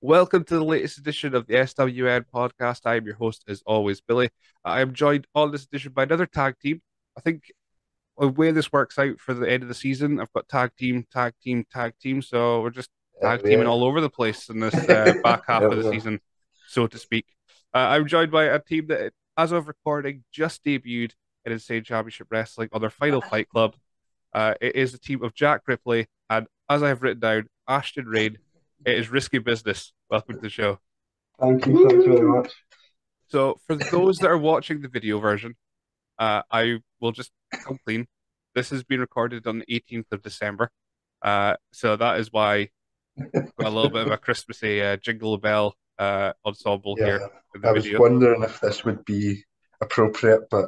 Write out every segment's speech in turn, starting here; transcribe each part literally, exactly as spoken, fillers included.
Welcome to the latest edition of the S W N podcast. I am your host, as always, Billy. I am joined on this edition by another tag team. I think the way this works out for the end of the season, I've got tag team, tag team, tag team. So we're just Uh, tag teaming yeah. all over the place in this uh, back half of the Yeah. season, so to speak. Uh, I'm joined by a team that, as of recording, just debuted in Insane Championship Wrestling on their final Fight Club. Uh, it is the team of Jack Ripley and, as I have written down, Ashton Rainn. It is risky business. Welcome to the show. Thank you, thank you very much. So, for those that are watching the video version, uh, I will just come clean. This has been recorded on the eighteenth of December. Uh, so that is why we've got a little bit of a Christmassy uh, jingle bell uh, ensemble here Yeah, in the I was video. wondering if this would be appropriate, but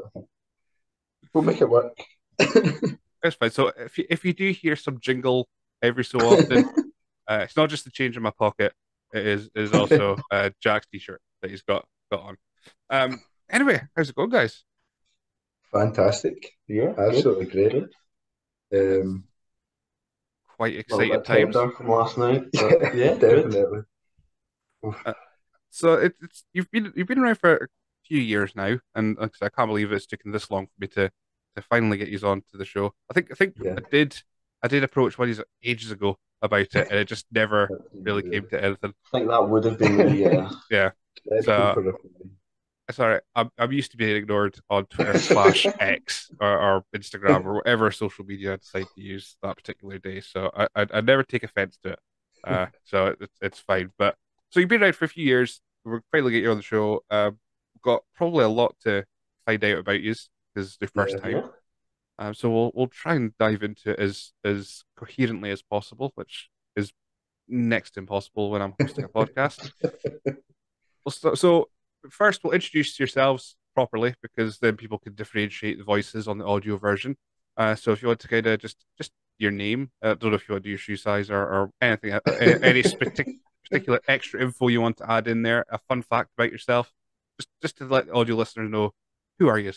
we'll make it work. It's fine. So, if you, if you do hear some jingle every so often, uh, it's not just the change in my pocket. It is is also uh, Jack's t-shirt that he's got got on. Um. Anyway, how's it going, guys? Fantastic. Yeah, Absolutely great. It's Um, quite a little exciting bit times. tender from last night. yeah, But yeah, good. definitely. Oof. Uh, So it, it's you've been you've been around for a few years now, and like I said, I can't believe it's taken this long for me to to finally get you on to the show. I think I think Yeah, I did I did approach one of these ages ago about it, and it just never really came to anything. I think that would have been the uh, Yeah, dreadful so for a sorry, I'm I'm used to being ignored on Twitter slash X or, or Instagram or whatever social media I decide to use that particular day. So I I, I never take offense to it. Uh, so it's it's fine. But so you've been around for a few years. We're finally get you on the show. Um, got probably a lot to find out about you because it's the first Yeah. time. yeah. Um, so we'll we'll try and dive into it as as coherently as possible, which is next to impossible when I'm hosting a podcast. Well, so, so first we'll introduce yourselves properly because then people can differentiate the voices on the audio version. Uh, so if you want to kind of just just your name, I uh, don't know if you want to do your shoe size or, or anything, uh, any, any partic- particular extra info you want to add in there, a fun fact about yourself, just just to let the audio listeners know who are you.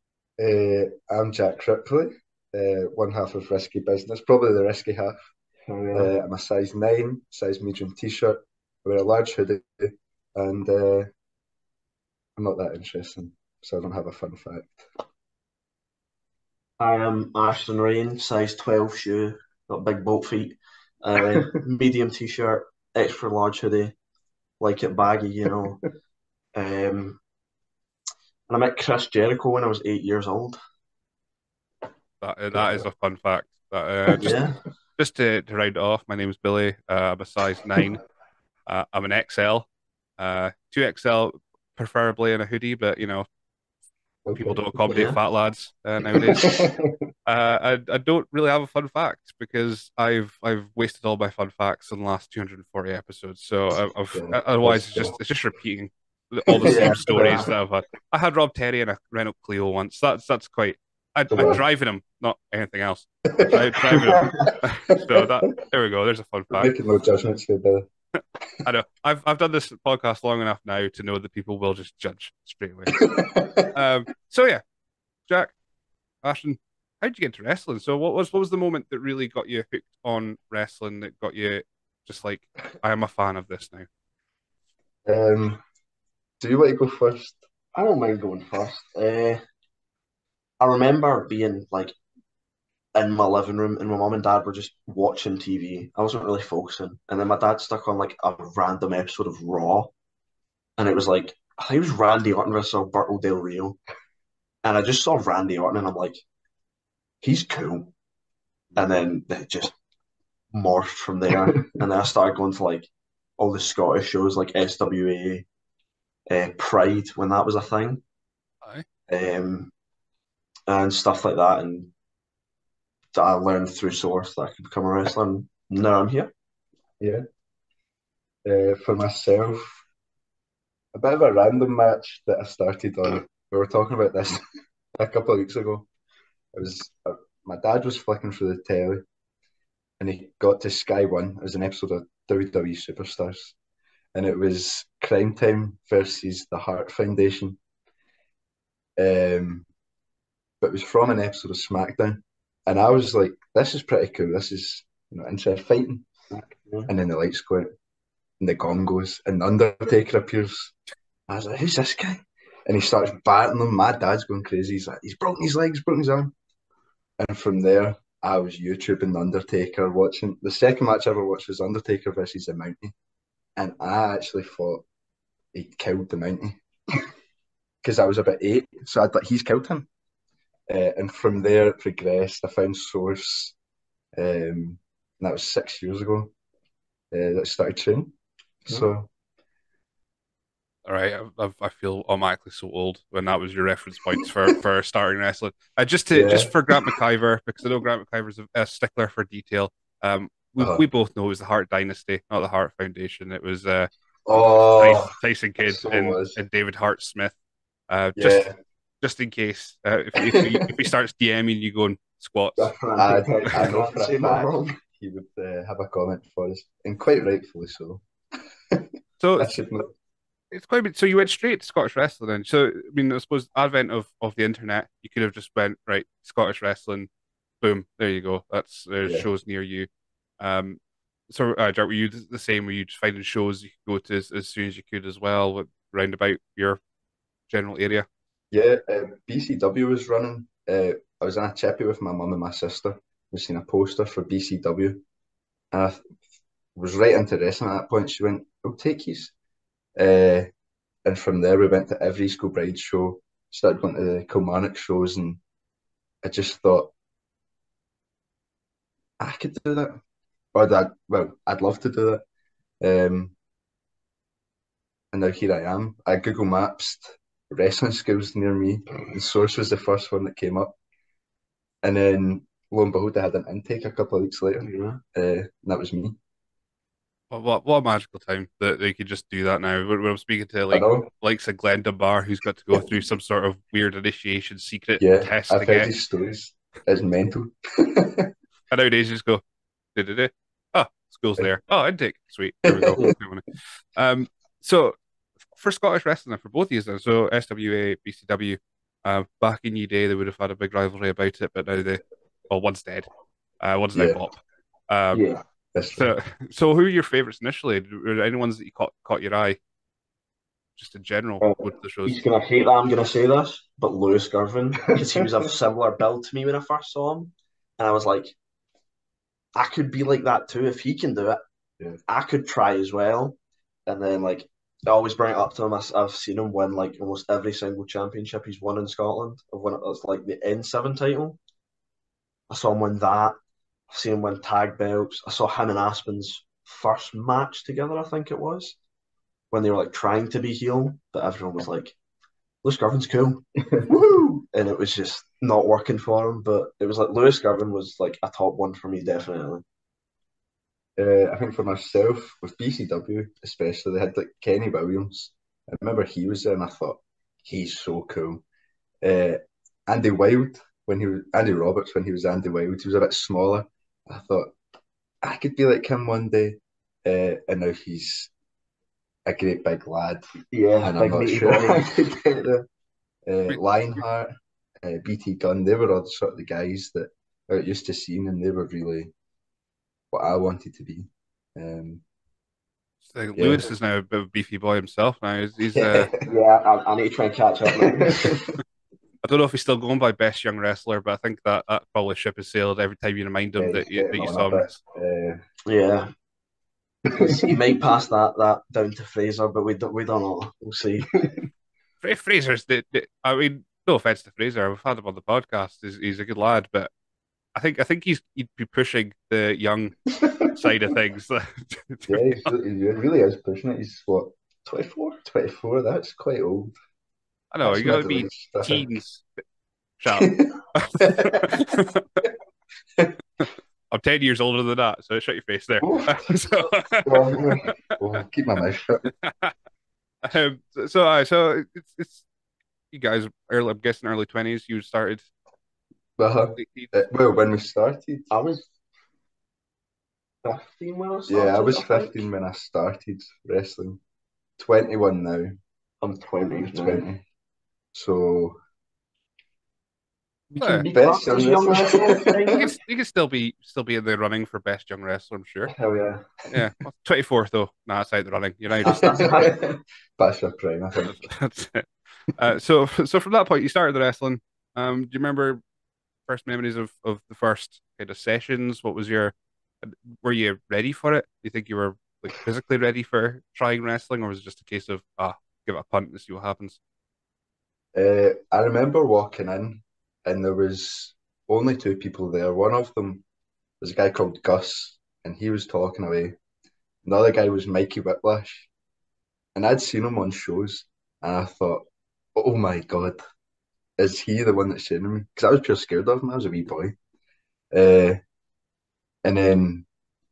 Uh, I'm Jack Ripley, uh, one half of Risky Business, probably the risky half. Oh, yeah. Uh, I'm a size nine, size medium t-shirt. I wear a large hoodie, and uh, I'm not that interesting, so I don't have a fun fact. I am Ashton Rainn, size twelve shoe, got big boat feet, uh, medium t-shirt, extra large hoodie, like it baggy, you know. Um, and I met Chris Jericho when I was eight years old. That uh, that is a fun fact. That, uh, just Yeah. just to, to round it off, my name is Billy. Uh, I'm a size nine. Uh, I'm an X L, uh, two X L preferably in a hoodie, but you know people Okay. don't accommodate Yeah. fat lads uh, nowadays. Uh, I I don't really have a fun fact because I've I've wasted all my fun facts in the last two hundred forty episodes. So I- I've Yeah, otherwise that's it's fair. just it's just repeating all the Yeah, same stories fair. that I've had. I had Rob Terry in a Renault Clio once. That's that's quite. I So, I uh, driving him, not anything else. I drive driving him. So that there we go. There's a fun we're fact. making no judgments here, Billy. I know. I've I've done this podcast long enough now to know that people will just judge straight away. Um. So yeah, Jack, Ashton, how did you get into wrestling? So what was what was the moment that really got you hooked on wrestling that got you just like I am a fan of this now? um, do you want to go first? I don't mind going first. Uh, I remember being like in my living room and my mum and dad were just watching T V. I wasn't really focusing. And then my dad stuck on like a random episode of Raw. And it was like, I think it was Randy Orton versus Alberto Del Rio. And I just saw Randy Orton and I'm like, he's cool. And then it just morphed from there. And then I started going to like all the Scottish shows like S W A, uh, Pride when that was a thing, Aye. um, and stuff like that. And I learned through Source that I could become a wrestler. And now I'm here. Yeah. Uh, for myself, a bit of a random match that I started on. We were talking about this a couple of weeks ago. It was uh, my dad was flicking through the telly, and he got to Sky One. It was an episode of W W E Superstars, and it was Crime Time versus the Heart Foundation. Um, but it was from an episode of SmackDown, and I was like, "This is pretty cool. This is you know interesting fighting." Yeah. And then the lights go out. and the gong goes, and the Undertaker appears. I was like, who's this guy? And he starts batting them. My dad's going crazy. He's like, he's broken his legs, broken his arm. And from there, I was YouTubing the Undertaker, watching. The second match I ever watched was Undertaker versus the Mountie. And I actually thought he killed the Mountie. Because I was about eight, so I thought he's killed him. Uh, and from there, it progressed. I found Source, um, and that was six years ago uh, that I started training. Yeah. So, All right, I, I feel automatically so old when that was your reference points for for starting wrestling. Uh, just to yeah. just for Grant McIver, because I know Grant McIver's a, a stickler for detail. Um, we Uh-huh. we both know it was the Hart Dynasty, not the Hart Foundation. It was uh, Oh, Tyson, Tyson Kidd so and, was. and David Hart Smith. Uh, just Yeah. just in case, uh, if if he if he starts DMing you going squats, I, I know for a fact he would uh, have a comment for us, and quite rightfully so. so I should know. it's quite a bit. So you went straight to Scottish wrestling then. So I mean, I suppose advent of of the internet, you could have just went right Scottish wrestling, boom, there you go. That's there's Yeah. shows near you. Um, so uh, Jack, were you the same? Were you just finding shows you could go to as, as soon as you could as well, with, round about your general area? Yeah, uh, B C W was running. Uh, I was in a chippy with my mum and my sister. We seen a poster for B C W, and I th- was right into wrestling at that point. She went, "I'll take yous." Uh, and from there, we went to every School Bride show. Started going to the Kilmarnock shows, and I just thought I could do that. Or that, well, I'd love to do that. Um, and now here I am. I Google Maps wrestling schools near me, and Source was the first one that came up. And then lo and behold, I had an intake a couple of weeks later, Yeah. uh, and that was me. What, what what a magical time that they could just do that now. When, when I'm speaking to I like know. likes of Glenn Dunbar, who's got to go through some sort of weird initiation secret Yeah, test to I've heard get, these stories. It's mental. and nowadays you just go, did it? Oh, school's there. Oh, intake. Sweet. Here we go. Yeah. Um, so for Scottish wrestling, for both of you, then, so S W A, B C W, uh, back in your day, they would have had a big rivalry about it, but now they, well, one's dead, uh, one's now Yeah, Bop. Um, Yeah. that's true. so, so who are your favorites initially? Were there any ones that you caught caught your eye, just in general, Uh, go to the shows? he's gonna hate that I'm gonna say this, but Lewis Girvin, because he was a similar build to me when I first saw him, and I was like, I could be like that too if he can do it. Yeah. I could try as well. And then like I always bring it up to him. I, I've seen him win like almost every single championship he's won in Scotland. I've won it as like the N seven title. I saw him win that. I've seen him win tag belts. I saw him and Aspen's first match together, I think it was, when they were like trying to be heel, but everyone was like, Lewis Girvin's cool. Woo! And it was just not working for him. But it was like Lewis Girvin was like a top one for me, definitely. Uh, I think for myself, with B C W especially, they had like Kenny Williams. I remember he was there, and I thought he's so cool. Uh, Andy Wilde when he was Andy Roberts when he was Andy Wilde, he was a bit smaller. I thought I could be like him one day, uh, and now he's a great big lad, Yeah, and I'm big not meaty sure I body. could get there. Uh, Lionheart, uh, B T Gunn, they were all the sort of the guys that I got used to seeing, and they were really what I wanted to be. Um, Like, yeah. Lewis is now a bit of a beefy boy himself. Now he's, he's uh, Yeah, I, I need to try and catch up now. I don't know if he's still going by best young wrestler, but I think that that probably ship has sailed every time you remind him Yeah, that he's you, that getting you on saw a him bit. wrestle. Uh, Yeah, He's, he might pass that that down to Fraser, but we don't we don't know. We'll see. Fra- Fraser's the, the I mean, no offense to Fraser, we've had him on the podcast. He's, he's a good lad, but I think I think he's he'd be pushing the young side of things. to yeah, be he's, he really is pushing it. He's what, twenty-four? twenty-four, that's quite old. I know That's you got to middle be aged, I think. teens. Shut up. I'm ten years older than that, so shut your face there. Oh, so, well, well, keep my mouth shut. um, so, so, uh, so it's it's you guys early. I'm guessing early twenties. You started Uh-huh. late teens. Uh, well, when we started, I was fifteen when I yeah, I started. was I think fifteen when I started wrestling. twenty-one now. I'm twenty I'm now. twenty. So, We can Well, be Best classed young as young wrestler. wrestlers, you kind could of. you could still be still be in the running for best young wrestler, I'm sure. Hell yeah. Yeah, well, twenty-fourth though. Nah, it's out the running. You're now That's just that's it. Past your prime, I think. that's it. Uh, so so from that point, you started the wrestling. Um, do you remember first memories of of the first kind of sessions? What was your were you ready for it? Do you think you were like physically ready for trying wrestling, or was it just a case of ah, give it a punt and see what happens? Uh, I remember walking in, and there was only two people there. One of them was a guy called Gus, and he was talking away. Another guy was Mikey Whiplash, and I'd seen him on shows, and I thought, "Oh my God, is he the one that's training me?" Because I was pure scared of him. I was a wee boy. Uh, and then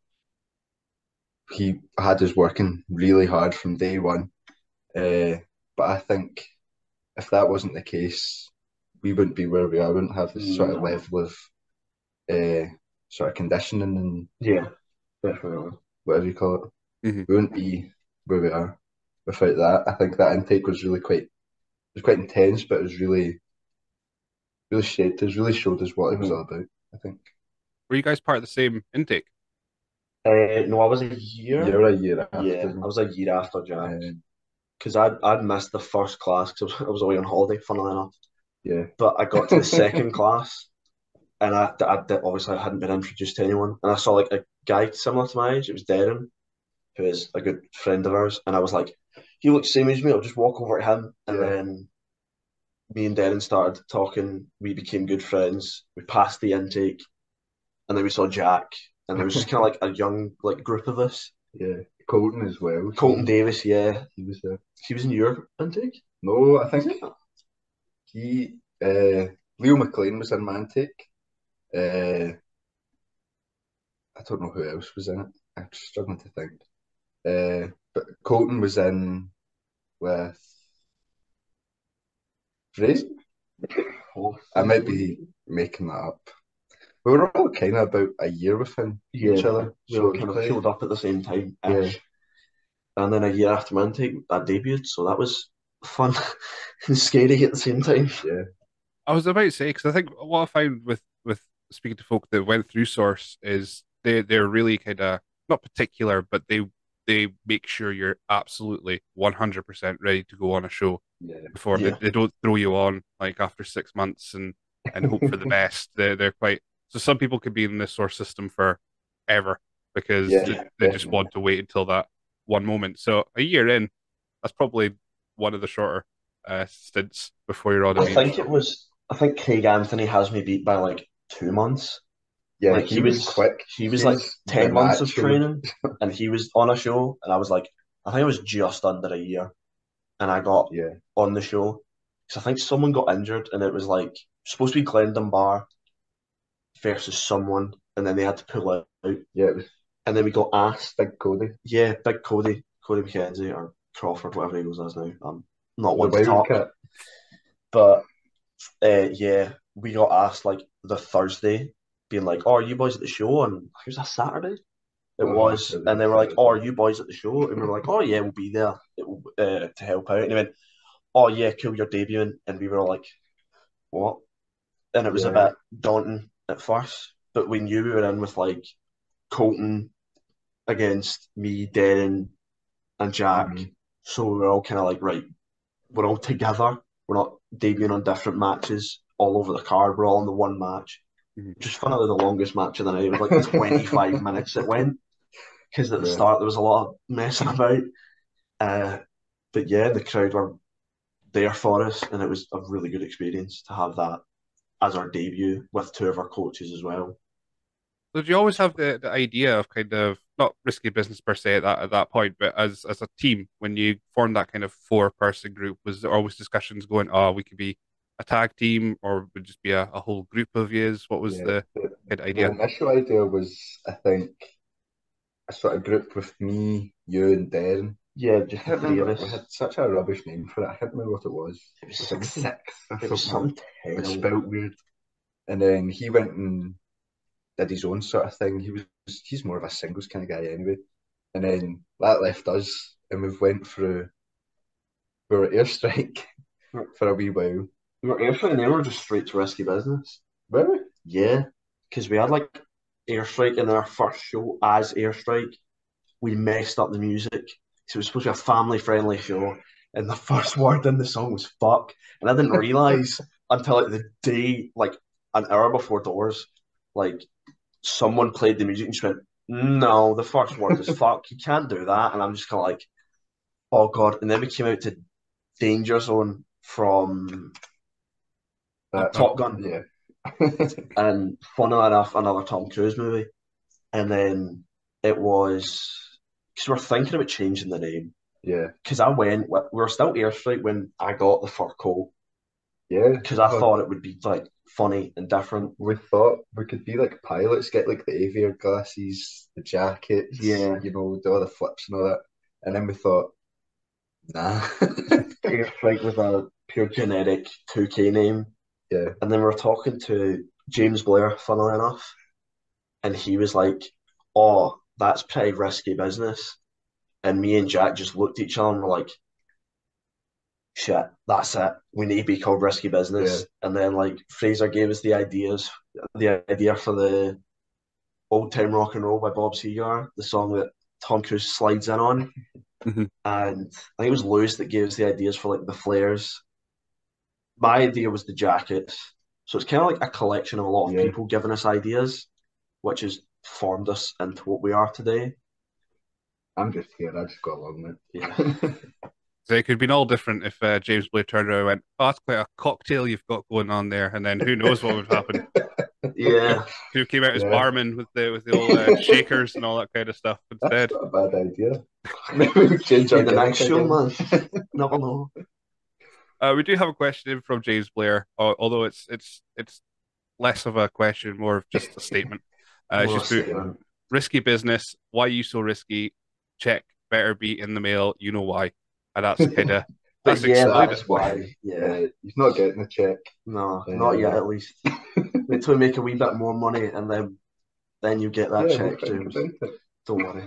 he had us working really hard from day one. Uh, but I think if that wasn't the case, we wouldn't be where we are. We wouldn't have this sort of No. level of uh, sort of conditioning and Yeah, definitely. whatever you call it. Hmm. We wouldn't be where we are without that. I think that intake was really quite it was quite intense, but it was really really shaped us, really showed us what it was Mhm. all about. I think Were you guys part of the same intake? Uh, no, I was a you're year. a year Yeah, after I me. was a year after Jack. Um, Because I'd, I'd missed the first class because I was, I was away on holiday, funnily enough. yeah. But I got to the second class and I, I, I obviously I hadn't been introduced to anyone. And I saw like a guy similar to my age. It was Darren, who is a good friend of ours. And I was like, he looks the same as me. I'll just walk over to him. And Yeah. then me and Darren started talking. We became good friends. We passed the intake. And then we saw Jack. And there was just kind of like a young like group of us. Yeah. Colton as well. Colton He, Davis, yeah. he was there. He was in your intake? No, I Was think he? he uh Leo McLean was in my intake. Uh I don't know who else was in it. I'm struggling to think. Uh but Colton was in with Fraser. Oh, I might be making that up. We were all kind of about a year within each yeah, other, we so all it was kind of quite killed up at the same time yeah, ish. And then a year after my intake, I debuted, so that was fun and scary at the same time. yeah, I was about to say because I think what I found with with speaking to folk that went through Source is they they're really kind of not particular, but they they make sure you're absolutely one hundred percent ready to go on a show yeah, before they, Yeah, they don't throw you on like after six months and and hope for the best. They're they're quite so some people could be in this Source system for ever because yeah, they, they just definitely. want to wait until that one moment. So a year in, that's probably one of the shorter uh, stints before you're on a I main think it show. was. I think Craig Anthony has me beat by like two months. Yeah, Like he he was was, quick. he was like He's the ten months of natural. training, and he was on a show, and I was like, I think I was just under a year, and I got Yeah, on the show because I think someone got injured, and it was like supposed to be Glenn Dunbar versus someone, and then they had to pull out, yeah, it was and then we got asked, Big Cody, yeah, Big Cody, Cody McKenzie or Crawford, whatever he goes as now. I'm not the one to talk, Wildcat. but uh, yeah, we got asked like the Thursday, being like, "Oh, are you boys at the show?" And it was a Saturday. It Uh-huh, was, it was and a they were like, "Oh, Saturday. are you boys at the show?" And we were like, "Oh yeah, we'll be there it, uh, to help out." And he went, "Oh yeah, cool, you're debuting," and we were all like, "What?" And it was a Yeah, bit daunting at first, but we knew we were in with like Colton against me, Darren, and Jack. mhm, So we were all kind of like, right, we're all together. We're not debuting on different matches all over the card. We're all in the one match. Mhm. Just funnily the longest match of the night. It was like twenty-five minutes it went because at the yeah. start there was a lot of messing about. Uh, but yeah, the crowd were there for us, and it was a really good experience to have that as our debut with two of our coaches as well. So do you always have the, the idea of kind of not risky business per se at that at that point, but as as a team when you form that kind of four person group, was there always discussions going, oh, we could be a tag team or would just be a, a whole group of yous? What was Yeah, the the, kind of the idea? initial idea was, I think, a sort of group with me, you, and Darren. Yeah, I just the can't three of remember. We us. had such a rubbish name for it. I can't remember what it was. It was It was like something. six or It was something. something It was terrible. spelt weird. And then he went and did his own sort of thing. He was he's more of a singles kind of guy anyway. And then that left us, and we went through we were at airstrike for a wee while. We were airstrike and then we were just straight to risky business. Really? Yeah, because we had like airstrike in our first show as airstrike. We messed up the music. So it was supposed to be a family friendly show, and the first word in the song was fuck. And I didn't realize until like the day, like an hour before doors, like someone played the music and just went, no, the first word is fuck. You can't do that. And I'm just kind of like, oh God. And then we came out to Danger Zone from Top That, Gun. Top Gun. yeah. And funnily enough, another Tom Cruise movie. And then it was because we're thinking about changing the name. Yeah. Because I went, we were still airstrike when I got the fur coat. Yeah. Because I Oh, thought it would be like funny and different. we thought we could be like pilots, get like the aviator glasses, the jackets, Yeah, you know, do all the flips and all that. And then we thought, nah. airstrike was a pure genetic two K name. Yeah. And then we were talking to James Blair, funnily enough, and he was like, oh, that's pretty risky business. And me and Jack just looked at each other and were like, shit, that's it. We need to be called Risky Yeah. Business. And then like Fraser gave us the ideas, the idea for the Old Time Rock and Roll by Bob Seger, the song that Tom Cruise slides in on. Mhm. And I think it was Lewis that gave us the ideas for like the flares. My idea was the jackets. So it's kind of like a collection of a lot of Yeah. people giving us ideas, which has formed us into what we are today. I'm just here. I just got along with Yeah. it. So it could have been all different if uh, James Blair turned around and went, "Oh, that's quite a cocktail you've got going on there," and then who knows what would happen? Yeah. Who came out as Yeah. barman with the with the old uh, shakers and all that kind of stuff That's instead. not a bad idea. Maybe we change our In the next gimmick show, again. man. Never know. Uh, we do have a question in from James Blair, al- although it's it's it's less of a question, more of just a statement. Uh, it's More a just put, statement. risky business. Why you so risky? Check. Better be in the mail. You know why. And that's kind of But that's yeah, explained that it. is why. Yeah. Uh, he's not getting a check. No, not yet Uh, at least. Wait till we make a wee bit more money and then then you get that yeah, we'll check, think James. about it. Don't worry.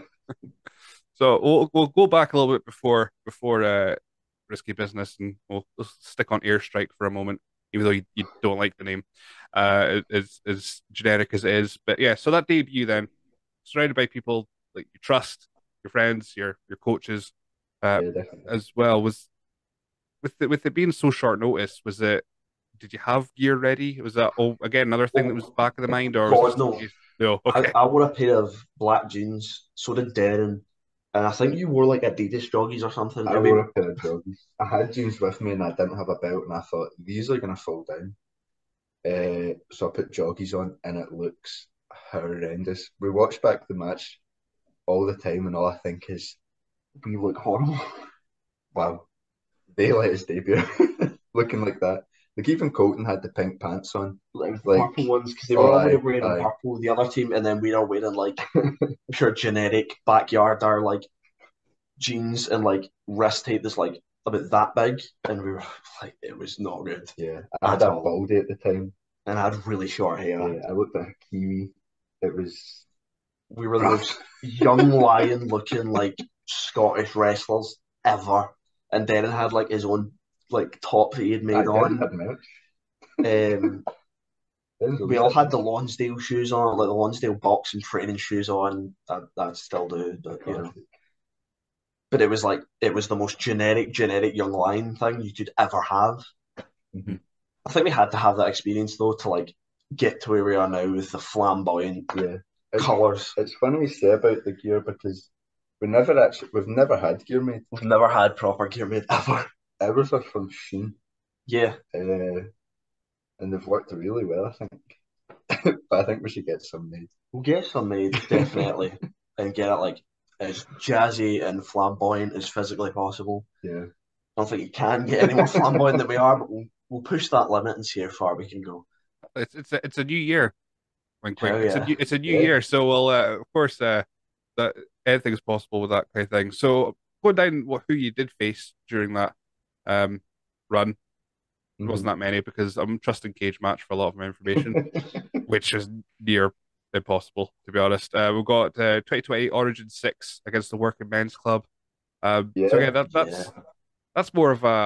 So we'll we'll go back a little bit before before uh, risky business, and we'll, we'll stick on airstrike for a moment, even though you, you don't like the name, uh, as as generic as it is. But yeah, so that debut then, surrounded by people like you trust, your friends, your your coaches, uh, Yeah, definitely. as well. Was with it, with it being so short notice, was it? Did you have gear ready? Was that oh again another thing that was Oh, back of the mind, or was it God, just a no. case? No, I, okay. I wore a pair of black jeans, so did Darren. And I think you wore like Adidas joggies or something. I And wore we, a pair of joggies. I had jeans with me and I didn't have a belt, and I thought these are gonna fall down. Uh, so I put joggies on, and it looks horrendous. We watch back the match all the time, and all I think is, we look horrible. Wow, they let us debut looking like that. Like even Colton had the pink pants on. like the Like, purple ones, because they were oh all aye, wearing aye. purple, the other team, and then we are wearing like pure genetic backyard or like jeans and like wrist tape that's like about that big. And we were like, it was not good Yeah, I had at a all. baldy at the time. And I had really short hair. Yeah, I looked like a kiwi. It was We were the rough. most young lion looking like Scottish wrestlers ever. And Darren had like his own like top that he had I made didn't on. have merch. Um, Didn't we really all have had the merch. Lonsdale shoes on, like the Lonsdale boxing training shoes on. That that still do, but you know. Classic. But it was like it was the most generic, generic young lion thing you could ever have. Mhm. I think we had to have that experience though to like get to where we are now with the flamboyant Yeah, it's colours. it's funny you say about the gear because we never actually we've never had gear made. We've never had proper gear made ever. Ours are from Sheen, Yeah, uh, and they've worked really well, I think. But I think we should get some made. we'll get some made definitely and get it like as jazzy and flamboyant as physically possible. Yeah, I don't think you can get any more flamboyant than we are, but we'll, we'll push that limit and see how far we can go. It's it's a, it's a new year. Wink, wink. Hell It's a yeah. new it's a new yeah, year, so we'll uh, of course uh, that anything's possible with that kind of thing. So going down what who you did face during that um run wasn't hmm that many because I'm trusting Cage Match for a lot of my information, which is near impossible to be honest. Uh, we've got uh, twenty twenty Origin six against the Working Men's Club. Um, so yeah. again, that Yeah. that's that's more of a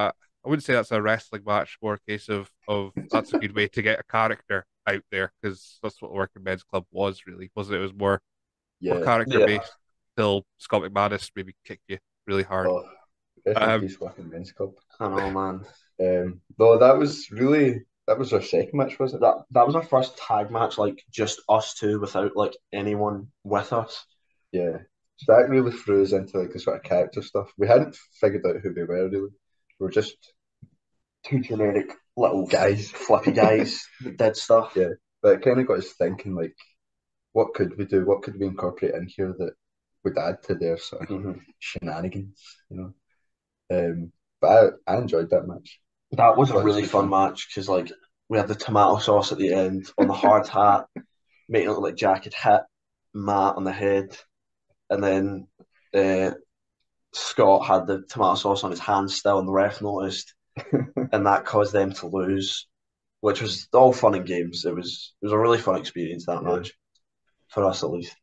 I wouldn't say that's a wrestling match, more a case of of that's a good way to get a character out there because that's what Working Men's Club was really, wasn't it? It was more more Yeah. character Yeah. based till Scott McManus maybe kicked you really hard. Oh, rest in Um, peace, Working Men's Club. I know, man. Um, no, that was really that was our second match, was it? That that was our first tag match, like just us two without like anyone with us. Yeah. So that really threw us into like the sort of character stuff. We hadn't figured out who we were really. We were just Two generic little guys. flippy guys that did stuff. Yeah. But it kind of got us thinking like, what could we do? What could we incorporate in here that would add to their sort of Mhm. shenanigans, you know? Um, but I, I enjoyed that match. That was a Thought it was really good fun fun. match because like we had the tomato sauce at the end on the hard hat, making it look like Jack had hit Matt on the head, and then uh, Scott had the tomato sauce on his hand still, and the ref noticed, and that caused them to lose, which was all fun and games. It was it was a really fun experience that Yeah. match for us at least.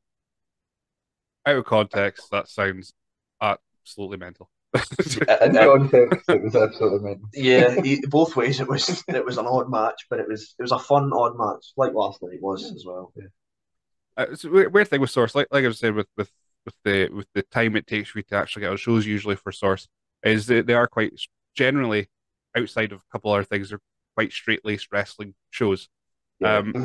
Out of context, that sounds absolutely mental. In Uh, context, it was absolutely mental. yeah, e- both ways it was it was an odd match, but it was it was a fun odd match, like last night was as well. Yeah. Uh, it's a weird, weird thing with Source, like like I was saying with with with the with the time it takes for you to actually get on shows, usually for Source, is that they are quite generally outside of a couple other things, they're quite straight laced wrestling shows. Yeah. Um,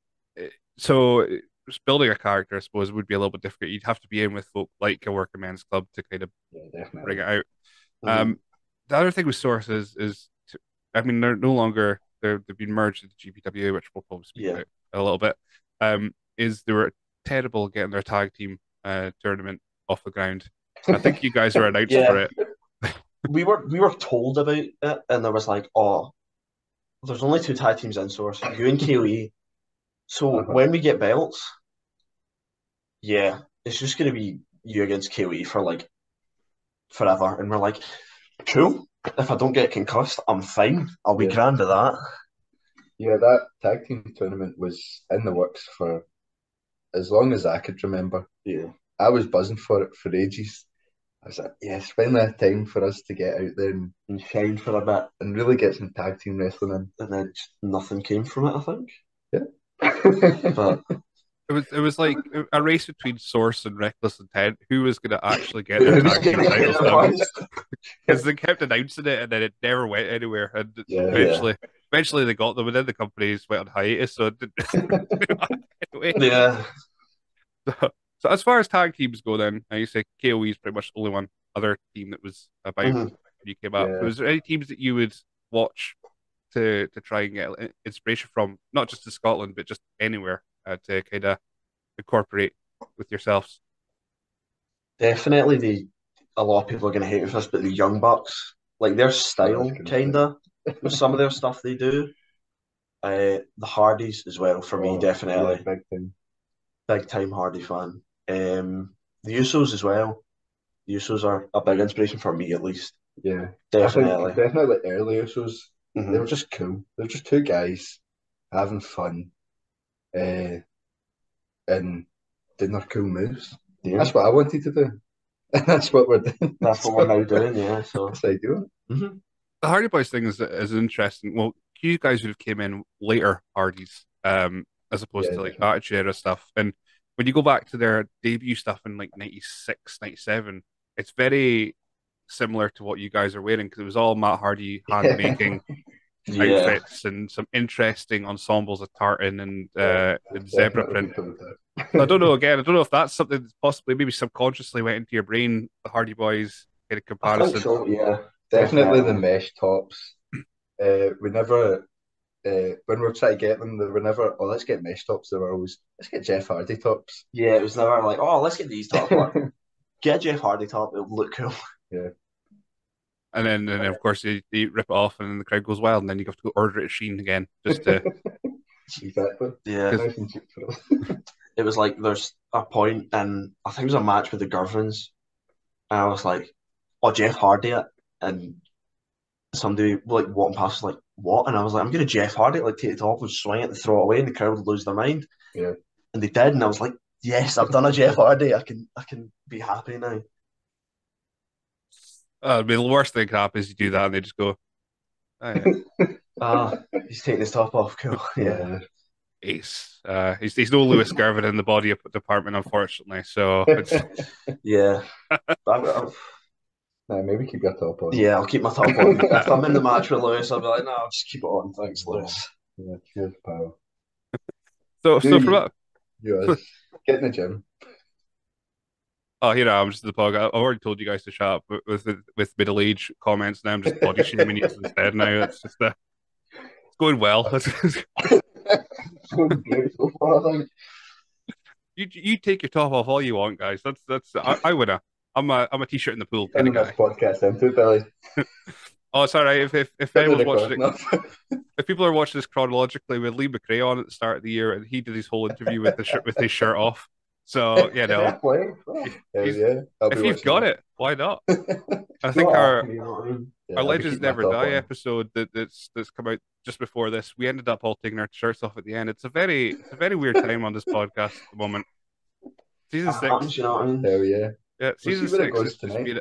so just building a character, I suppose, would be a little bit difficult. You'd have to be in with folk like a Working Men's Club to kind of Yeah, bring definitely. it out. Mhm. Um, the other thing with Source is is to, I mean they're no longer they're they've been merged with the G P W, which we'll probably speak Yeah. about a little bit. Um, is they were terrible at getting their tag team uh tournament off the ground. I think you guys were announced for Yeah. it. We were we were told about it, and there was like, oh, there's only two tag teams in source, you and K O E. So Uh-huh. when we get belts, yeah, it's just gonna be you against K O E for like forever. And we're like, cool. If I don't get concussed, I'm fine. I'll be Yeah. grand at that. Yeah, that tag team tournament was in the works for as long as I could remember. Yeah. I was buzzing for it for ages. I was like, yes, finally a time for us to get out there and, And shine for a bit. and really get some tag team wrestling And then just nothing came from it, I think. in. Yeah. But It was it was like a race between Source and Reckless Intent. Who was going to actually get their Who's tag team gonna get titles it done? first? Because they kept announcing it and then it never went anywhere. And Yeah. eventually, eventually they got them, and then the companies went on hiatus, so it didn't anyway. Yeah. So, so as far as tag teams go, then I used to say K O E is pretty much the only one other team that was about when Mhm. you came up. Yeah. Was there any teams that you would watch to to try and get inspiration from, not just in Scotland, but just anywhere uh, to kind of incorporate with yourselves? Definitely the a lot of people are gonna hate me for this, but the Young Bucks, like their I was style gonna say. kinda with some of their stuff they do. Uh, the Hardys as well for me, Oh, yeah, definitely. big time. Big time Hardy fan. Um, the Usos as well. The Usos are a big inspiration for me, at least. Yeah. I think Definitely. definitely like early Usos, they were hmm just cool. They were just two guys having fun, uh, and doing their cool moves. Yeah, That's what I wanted to do. And that's what we're doing. that's what we're now doing. Yeah. So. That's ideal. hmm The Hardy Boys thing is is interesting. Well, you guys would have came in later Hardys, um, as opposed Yeah, to like definitely. Attitude Era stuff. And when you go back to their debut stuff in like ninety six, ninety seven, it's very similar to what you guys are wearing because it was all Matt Hardy hand making Yeah. outfits and some interesting ensembles of tartan and Yeah, uh and it's zebra definitely print. been told that. So I don't know. Again, I don't know if that's something that possibly maybe subconsciously went into your brain, the Hardy Boys kind of I think comparison. so. Yeah. Definitely the Definitely. mesh tops. Uh, we never, uh, when we were trying to get them, they were never, oh, let's get mesh tops. They were always, let's get Jeff Hardy tops. Yeah. It was never like, oh, let's get these top. Like, get a Jeff Hardy top. It'll look cool. Yeah. And then, and then of course, you, you rip it off, and then the crowd goes wild, and then you have to go order it at Sheen again, just to Exactly. Yeah. because Nice and cheap for us. It was like there's a point, and I think it was a match with the Girvins, and I was like, oh, Jeff Hardy it. And somebody like walking past was like, what? And I was like, I'm gonna Jeff Hardy it, like take it off and swing it and throw it away, and the crowd would lose their mind. Yeah. And they did, and I was like, yes, I've done a Jeff Hardy. I can I can be happy now. uh, I mean, the worst thing that can happen is you do that, and they just go, Uh, Ah, he's taking his top off. Cool. Yeah. Yeah. Ace. Uh, he's he's no Lewis Gervin in the body department, unfortunately. So it's Yeah. I, I, Nah, maybe keep your top on. yeah, I'll keep my top on. If I'm in the match with Lewis, I'll be like, no, I'll just keep it on. Thanks, Lewis. Yeah, cheers, pal. so Do so from you, that. yours. Get in the gym. Oh, here I am, just the plug. I- I've already told you guys to shut up with with, with middle age comments. Now I'm just body shaming you instead. Now it's just uh, it's going well. It's going great so far, I think. you you take your top off all you want, guys. That's that's I, I win a I'm a I'm a t-shirt in the pool kind of Turning this guy. podcast into, Billy. Oh, it's all right. If if if Turn the anyone's watching recording it, off. if people are watching this chronologically, with Lee McRae on at the start of the year, and he did his whole interview with the shirt with his shirt off. So you know, Fair play. Oh, he- hell he's yeah. I'll be if you've watching got that. it, why not? I Not think our after, you know what I mean? Yeah, our I'll be Legends keeping my Never top Die on. episode that, that's that's come out just before this, we ended up all taking our shirts off at the end. It's a very it's a very weird time on this podcast at the moment. Season That happens, six, you know what I mean? Hell yeah. yeah, We'll see season where it six goes is just tonight. being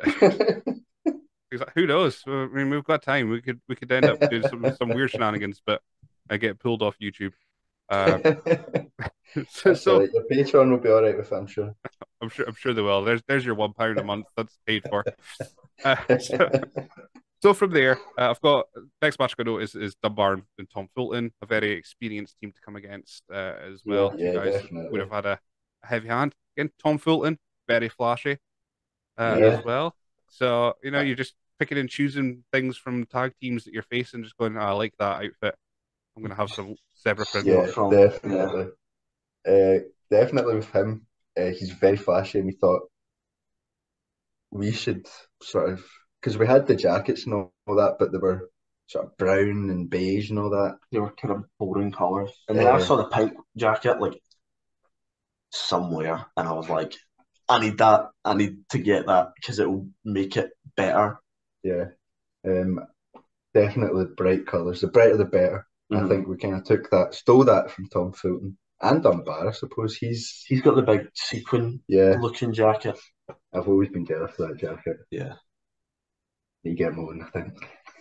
who knows? I mean, we've got time. We could we could end up doing some some weird shenanigans, but I get pulled off YouTube. Uh, so, That's all so right. Your Patreon will be all right with it, I'm sure. I'm sure I'm sure they will. There's there's your one pound a month that's paid for. Uh, so, so from there, uh, I've got next match I know is is Dunbar and Tom Fulton, a very experienced team to come against uh, as Yeah, well. Two yeah, guys that would definitely. have had a, a heavy hand. Again, Tom Fulton, very flashy uh, Yeah. as well. So you know, you're just picking and choosing things from tag teams that you're facing, just going, oh, I like that outfit. I'm gonna have some zebra print Steal on. Yeah, it from, yeah. definitely. Uh, definitely with him. Uh, he's very flashy, and we thought we should sort of because we had the jackets and all, all that, but they were sort of brown and beige and all that. They were kind of boring colours. And then I Uh, saw the pink jacket like somewhere, and I was like, I need that. I need to get that because it will make it better. yeah, um, definitely bright colours. The brighter the better. I Mhm. think we kind of took that, stole that from Tom Fulton and Dunbar. I suppose he's He's got the big sequin yeah. looking jacket. I've always been jealous of that jacket. Yeah. You get more than I think.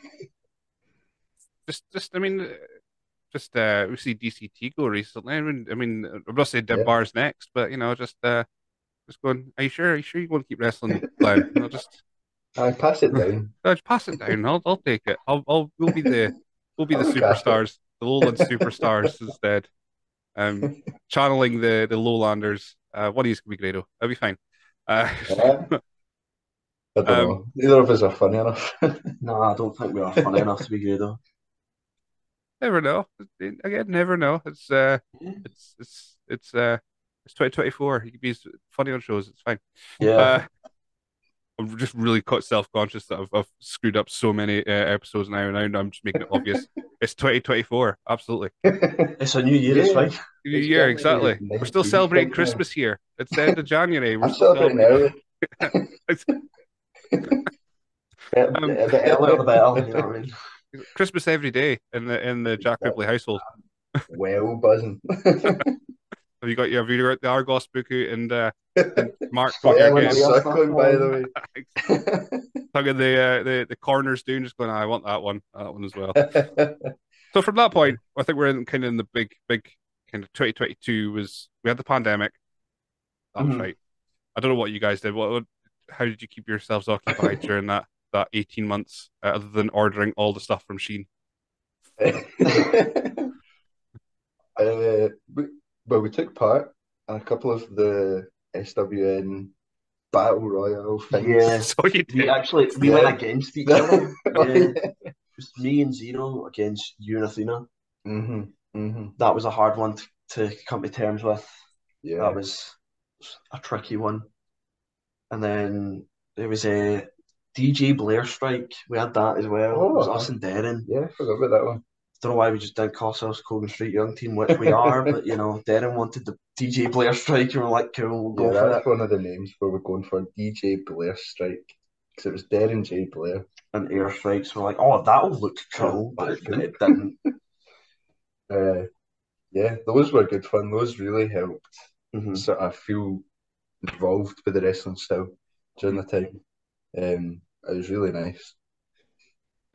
Just, just, I mean, just uh, we see D C T go recently. I mean, I mean, I'm not saying Dead Yeah. Bar's next, but you know, just uh, just going. Are you sure? Are you sure you want to keep wrestling, Glenn? I'll just, I pass it down. no, just pass it down. I'll, I'll take it. I'll, I'll, we'll be the, we'll be I'll the look after it. superstars, the Lowland superstars instead. Um, channeling the the Lowlanders. Uh, one of these can be Grado. That'll be fine. Uh, Yeah. I don't um, know. Neither of us are funny enough. No, I don't think we are funny enough to be good though. never know. Again, never know. It's uh, it's it's it's uh, it's twenty twenty-four. You can be funny on shows. It's fine. Uh, Yeah. I'm just really self-conscious that I've, I've screwed up so many uh, episodes now, and now I'm just making it obvious. It's twenty twenty-four. Absolutely. It's a new year, it's Yeah, fine. New it's year, getting exactly. the We're still nineties celebrating think now. Christmas here. It's the end of January. We're I'm still celebrating celebrating. early. It's, Better, um, a bit The earlier the early. better, you know what I mean? Christmas every day in the in the Jack Ripley household. Well buzzing. Have you got your have you got the Argos book out and uh, and marked what you're Fucking Fucking getting? weird suckling, stuff, by man. the way. Tugging the uh, the the corners down, just going, "Ah, I want that one, that one as well." So from that point, I think we're in kind of in the big, big kind of twenty twenty-two was we had the pandemic. That was Mhm. right. I don't know what you guys did. What, what how did you keep yourselves occupied during that that eighteen months, uh, other than ordering all the stuff from Shein? uh, we, well, we took part in a couple of the S W N Battle Royale things. Yeah. So you We did. actually we Yeah. went against each other. Oh, Yeah. It was me and Zero against you and Athena. hmm hmm That was a hard one to, to come to terms with. Yeah. That was a tricky one. And then there was a D J Blair strike. We had that as well. Oh, It was uh-huh. us and Darren. Yeah, I forgot about that one. Don't know why we just didn't call ourselves Cogan Street Young Team, which we are, but you know, Darren wanted the D J Blair strike, and we're like, cool, we'll go Yeah, for that's it. one of the names where we're going for D J Blair Strike. Because it was Darren J. Blair. And air strikes, we're like, oh, that'll look cool, Oh, but that's it, cool. it didn't. Uh, yeah, those were good fun. Those really helped Mhm. sort of feel involved with the wrestling style during the time. Um, it was really nice.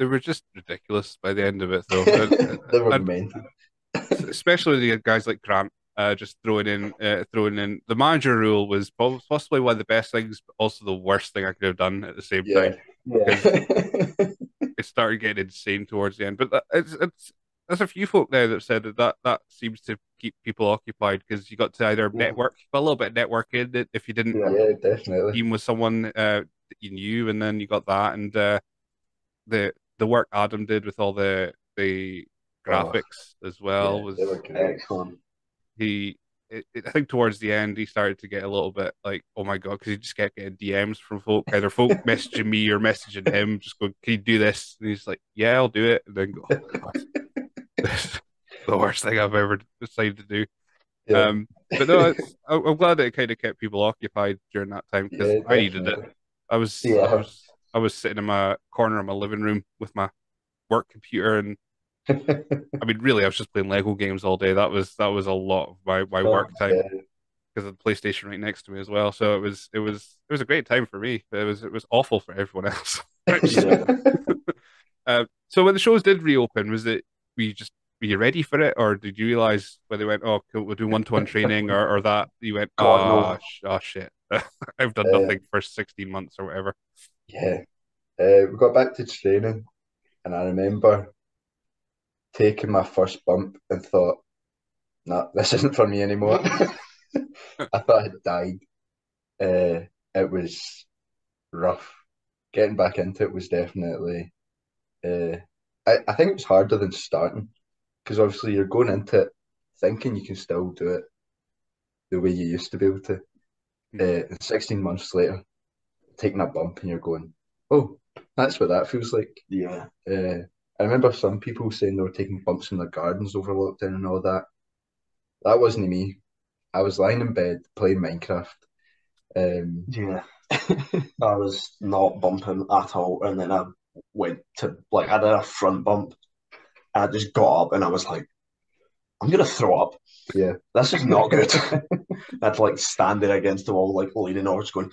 they were just ridiculous by the end of it, though. And, They were and mental. especially the guys like Grant, uh, just throwing in, uh, throwing in the manager rule was possibly one of the best things, but also the worst thing I could have done at the same Yeah, time because yeah, it started getting insane towards the end. But that, it's it's there's a few folk now that said that that, that seems to keep people occupied because you got to either Yeah. network, a little bit of networking if you didn't Yeah. yeah, definitely. team with someone uh, that you knew, and then you got that, and uh, the the work Adam did with all the the Oh, graphics as yeah, well they were was great. Excellent. he. It, it, I think towards the end he started to get a little bit like, oh my God, because he just kept getting D Ms from folk, either folk messaging me or messaging him, just going, "Can you do this?" And he's like, "Yeah, I'll do it." And then go, "Oh God, this is the worst thing I've ever decided to do." Yeah, Um, but no, it's I- I'm glad that it kind of kept people occupied during that time because yeah, I needed it. definitely. I was I Yeah. was I was sitting in my corner of my living room with my work computer, and I mean, really, I was just playing Lego games all day. That was that was a lot of my my Oh, work time yeah, because of the PlayStation right next to me as well. So it was it was it was a great time for me. It was it was awful for everyone else. Which, Yeah. uh, so when the shows did reopen, was it were you just were you ready for it, or did you realize when they went, "Oh, cool, we're doing one-to-one training," or or that you went, God, "Ah, no. sh oh shit, I've done uh, nothing for sixteen months or whatever." yeah. Uh, we got back to training, and I remember taking my first bump and thought, "Nah, this isn't for me anymore." I thought I had died. Uh, it was rough. Getting back into it was definitely. Uh, I I think it was harder than starting because obviously you're going into it thinking you can still do it the way you used to be able to. Hmm. Uh, and sixteen months later, taking a bump and you're going, "Oh, that's what that feels like." Yeah. Uh, I remember some people saying they were taking bumps in their gardens over lockdown and all that. That wasn't me. I was lying in bed playing Minecraft. Um, Yeah. I was not bumping at all. And then I went to, like, I did a front bump. I just got up and I was like, I'm going to throw up. yeah, This is not good. I'd like stand there against the wall, like leaning over, just going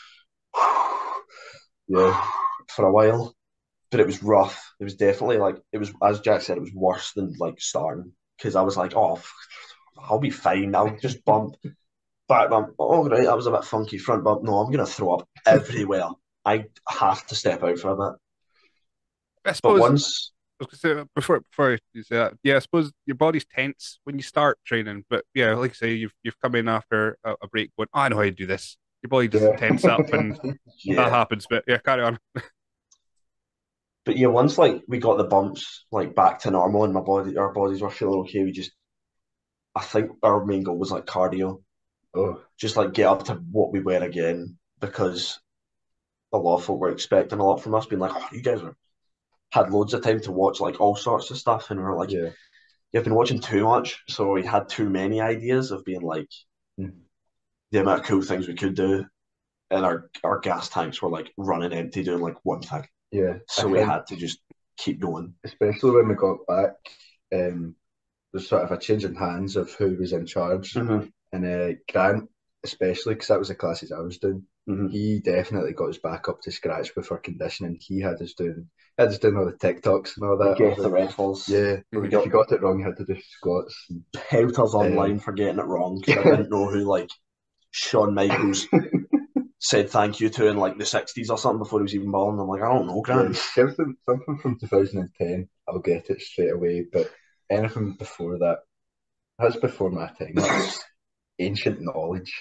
yeah, for a while. But it was rough. It was definitely like, it was, as Jack said, it was worse than like starting because I was like, oh, I'll be fine. I'll just bump. Back bump. Oh, right, that was a bit funky. Front bump. No, I'm going to throw up everywhere. I have to step out for a bit. I But suppose once, I was gonna say before before you say that, yeah, I suppose your body's tense when you start training, but yeah, like I say, you've you've come in after a, a break going, oh, I know how to do this. Your body doesn't yeah, tense up, and that yeah, happens. But yeah, carry on. but yeah, once like we got the bumps like back to normal and my body, our bodies were feeling okay. We just, I think our main goal was like cardio, oh, just like get up to what we were again because a lot of folk were expecting a lot from us, being like, oh, you guys are, had loads of time to watch like all sorts of stuff, and we are like, yeah, you've been watching too much, so we had too many ideas of being like mm, the amount of cool things we could do, and our our gas tanks were like running empty doing like one thing. yeah. I So we think had to just keep going. especially when we got back, um, there's sort of a change in hands of who was in charge, Mm-hmm. and uh, Grant, especially because that was the classes I was doing. Mm-hmm. He definitely got us back up to scratch with our conditioning. He had us doing, had us doing all the TikToks and all The that. guess All the the, raffles. yeah, We if got you got it wrong, you had to do squats. And, pelters online uh, for getting it wrong because I didn't know who like Shawn Michaels said thank you to in like the sixties or something before he was even born. I'm like, I don't know, yeah, Grant. something something from two thousand ten, I'll get it straight away. But anything before that, that's before my time. That's ancient knowledge.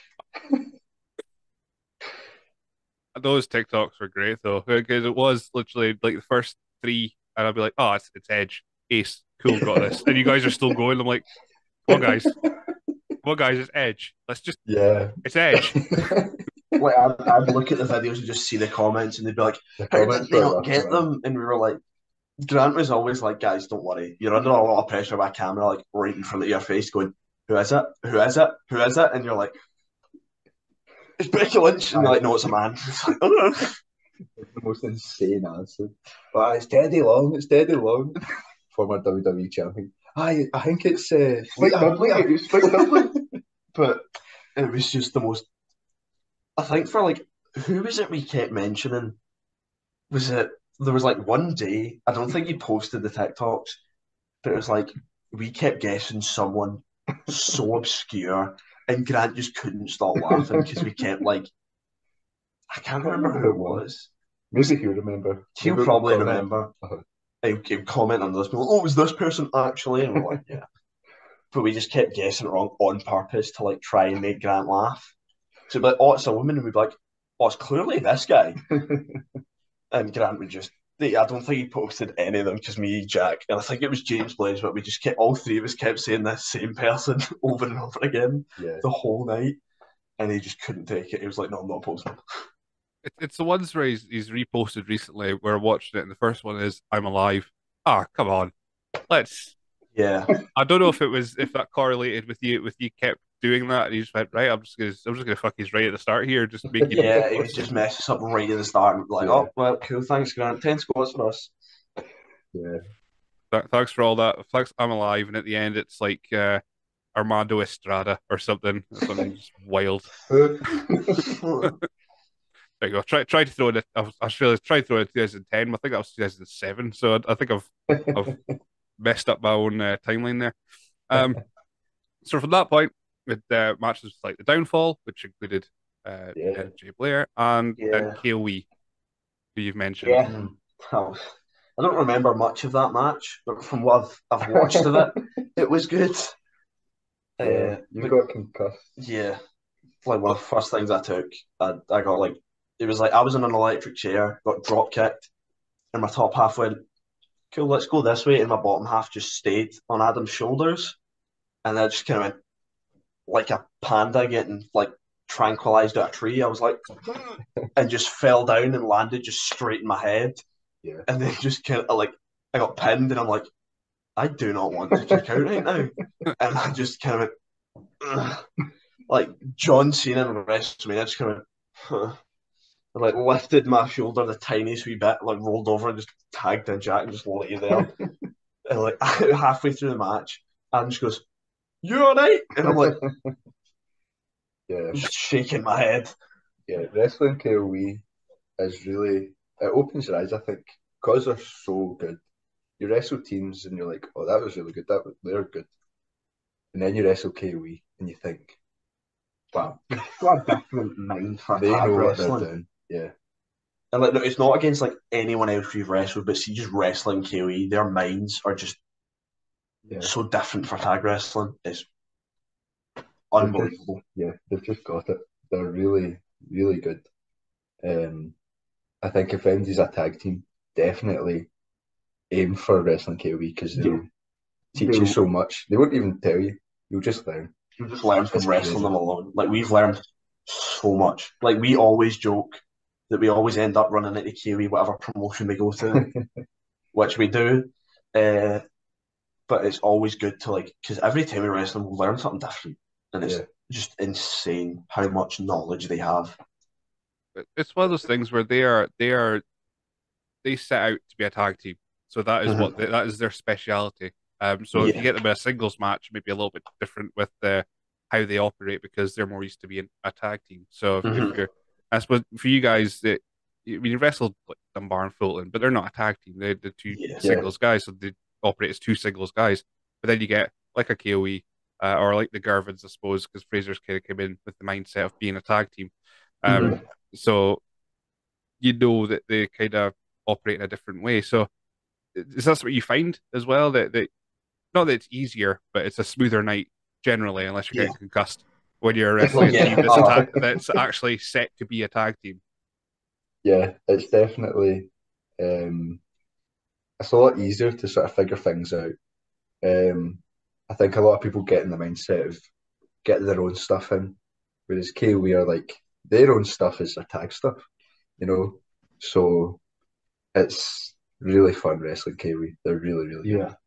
Those TikToks were great though, because it was literally like the first three, and I'd be like, oh, it's it's Edge, Ace, cool, got this, and you guys are still going. I'm like, come on, guys, come on, guys, it's Edge. Let's just, Yeah. it's Edge. Like I'd, I'd look at the videos and just see the comments, and they'd be like, The "How did comments they were not rough, get man. them?" And we were like, Grant was always like, "Guys, don't worry. You're under a lot of pressure by a camera, like right in front of your face, going, who is it? Who is it? Who is it?" And you're like, "It's Becky Lynch," and they're Aye, like, "No, it's a man." It's like, oh, no. the most insane answer. But it's Teddy Long, it's Teddy Long, former W W E champion. Aye, I think it's uh, Spike Later, Dudley. later. It's Spike Dudley. But it was just the most. I think for like, who was it we kept mentioning? Was it there was like one day, I don't think he posted the TikToks, but it was like we kept guessing someone so obscure, and Grant just couldn't stop laughing because we kept like I can't remember who it was. Maybe he'll remember. He'll Maybe probably comment. remember. Uh-huh. He'll, he'll comment on this. Oh, was this person actually? And we're like, yeah. But we just kept guessing it wrong on purpose to like try and make Grant laugh. So we'd be like, oh, it's a woman, and we'd be like, oh, it's clearly this guy. And Grant would just, I don't think he posted any of them because me, Jack, and I think it was James Blaze, but we just kept, all three of us kept saying this same person over and over again Yeah. the whole night. And he just couldn't take it. He was like, no, I'm not posting. It, it's the ones where he's, he's reposted recently. We're watching it, and the first one is "I'm alive." Ah, come on, let's. Yeah. I don't know if it was if that correlated with you with you kept doing that, and you just went right. I'm just gonna I'm just gonna fuck his right at the start here, just make you. Yeah, he was just messing us up right at the start. And like, Yeah. oh, well, cool, thanks, Grant. ten squats for us. Yeah. Th- Thanks for all that. Thanks, I'm alive, and at the end it's like uh, Armando Estrada or something, something just wild. There you go. Try try to throw it. I was Australia tried to throw it in twenty ten. I think that was two thousand seven. So I, I think I've I've messed up my own uh, timeline there. Um, so from that point, with uh, matches like the Downfall, which included uh, Yeah. N J Blair and Yeah. and K O E, who you've mentioned. Yeah. Oh, I don't remember much of that match, but from what I've, I've watched of it, it was good. Yeah. Uh, You but got concussed. yeah, like one of the first things I took, I, I got like, it was like I was in an electric chair, got drop kicked, and my top half went, cool, let's go this way, and my bottom half just stayed on Adam's shoulders, and I just kind of went like a panda getting like tranquilized at a tree. I was like, and just fell down and landed just straight in my head. Yeah. And then just kind of like, I got pinned, and I'm like, I do not want to kick out right now. And I just kind of went, ugh. Like John Cena in WrestleMania, I just kind of went, huh. I like lifted my shoulder the tiniest wee bit, like rolled over and just tagged in Jack and just lay there. And like halfway through the match, Adam just goes, "You all right?" And I'm like, Yeah. just shaking my head. Yeah. Wrestling K O E is really, it opens your eyes, I think, because they're so good. You wrestle teams and you're like, oh, that was really good. That was, they're good. And then you wrestle K O E and you think, wow, Got a different mind for they tag know what wrestling. they're doing. Yeah. And like, no, it's not against like anyone else we've wrestled, but see, just wrestling K O E, their minds are just Yeah. so different for tag wrestling. It's They've just, unbelievable. yeah, they've just got it. They're really, really good. Um, I think if anybody's a tag team, definitely aim for wrestling K O E because they'll Yeah. teach They- you so much. They won't even tell you. You'll just learn. You just learn from It's wrestling crazy. them alone. Like we've learned so much. Like we always joke that we always end up running into K O E whatever promotion we go to, which we do. Uh, but it's always good to like because every time we wrestle, we learn something different, and it's Yeah. just insane how much knowledge they have. It- It's one of those things where they are they are they set out to be a tag team, so that is what they, that is their speciality. Um, so if you Yeah. get them in a singles match, maybe a little bit different with the how they operate because they're more used to being a tag team. So if, if Mhm. you're, I suppose for you guys that I mean, you wrestled like Dunbar and Fulton, but they're not a tag team. They're the two Yeah. singles guys, so they operate as two singles guys. But then you get like a K O E uh, or like the Garvins, I suppose, because Fraser's kind of came in with the mindset of being a tag team. Um, Mhm. so you know that they kind of operate in a different way. So is that what you find as well? That that not that it's easier, but it's a smoother night generally, unless you're Yeah. getting concussed when you're wrestling a Yeah. team that's Oh. attack that's actually set to be a tag team. Yeah, it's definitely um, it's a lot easier to sort of figure things out. Um, I think a lot of people get in the mindset of getting their own stuff in, whereas K O E are like their own stuff is their tag stuff, you know. So it's really fun wrestling K O E. They're really, really good. Yeah.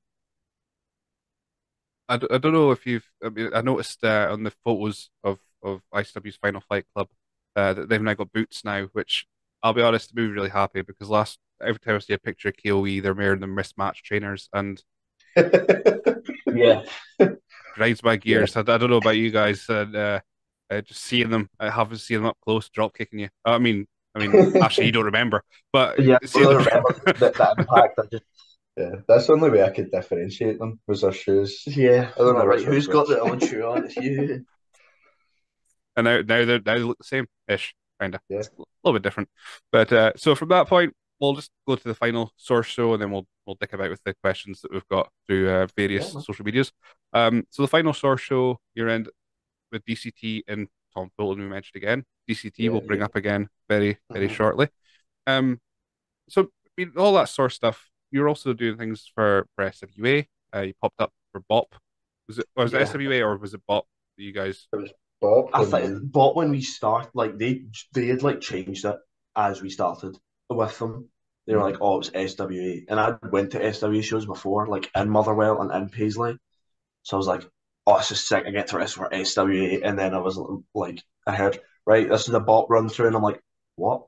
I, d- I don't know if you've. I mean, I noticed uh, on the photos of of I C W's Final Fight Club uh, that they've now got boots now, which I'll be honest, I'm really happy because last every time I see a picture of K O E, they're wearing the mismatched trainers and Yeah. grinds my Yeah. gears. I, I don't know about you guys, and uh, uh, just seeing them, I haven't seen them up close, drop kicking you. I mean, I mean, actually, you don't remember, but Yeah, I see don't the really remember the, the impact. I just Yeah, that's the only way I could differentiate them was their shoes. yeah, I don't know like, right. which Who's one's got which. the old shoe on? It's you. and now now they now they look the same ish, kind of. Yeah, It's a little bit different, but uh, so from that point, we'll just go to the final source show, and then we'll we'll dick about with the questions that we've got through uh, Yeah, various man. social medias. Um, so the final source show you're in with D C T and Tom Fulton, we mentioned again. D C T yeah, will bring up again very very Mhm. shortly. Um, so I mean, all that sort of stuff. You're also doing things for, for S W A. Uh, you popped up for Bop. Was it was it Yeah, S W A or was it Bop that you guys? it was Bob I when we. think, but when we start, like they they had like changed it as we started with them. They were Mm. like, "Oh, it's S W A," and I went to S W A shows before, like in Motherwell and in Paisley. So I was like, "Oh, it's just sick! I get to wrestle for S W A," and then I was like, I heard, "Right, this is a bot run through," and I'm like, "What?"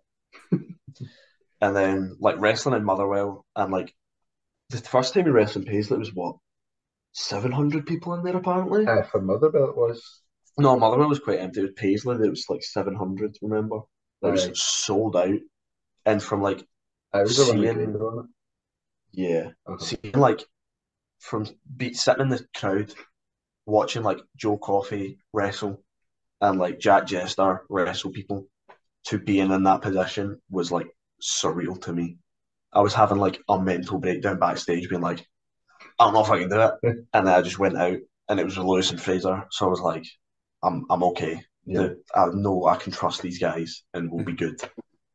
And then like wrestling in Motherwell, and like the first time we wrestled in Paisley, it was what seven hundred people in there apparently. Uh, for Motherwell it was. No, Motherwell was quite empty. It was Paisley that was like seven hundred, remember? It was Aye, sold out. And from like I was the one with seeing, Grado on yeah, it. Uh-huh. seeing like from be, sitting in the crowd, watching like Joe Coffey wrestle and like Jack Jester wrestle people to being in that position was like surreal to me. I was having like a mental breakdown backstage, being like, I don't know if I can do it. And then I just went out and it was with Lewis and Fraser. So I was like, I'm I'm okay. Yeah, The, I know I can trust these guys and we'll be Mhm. good.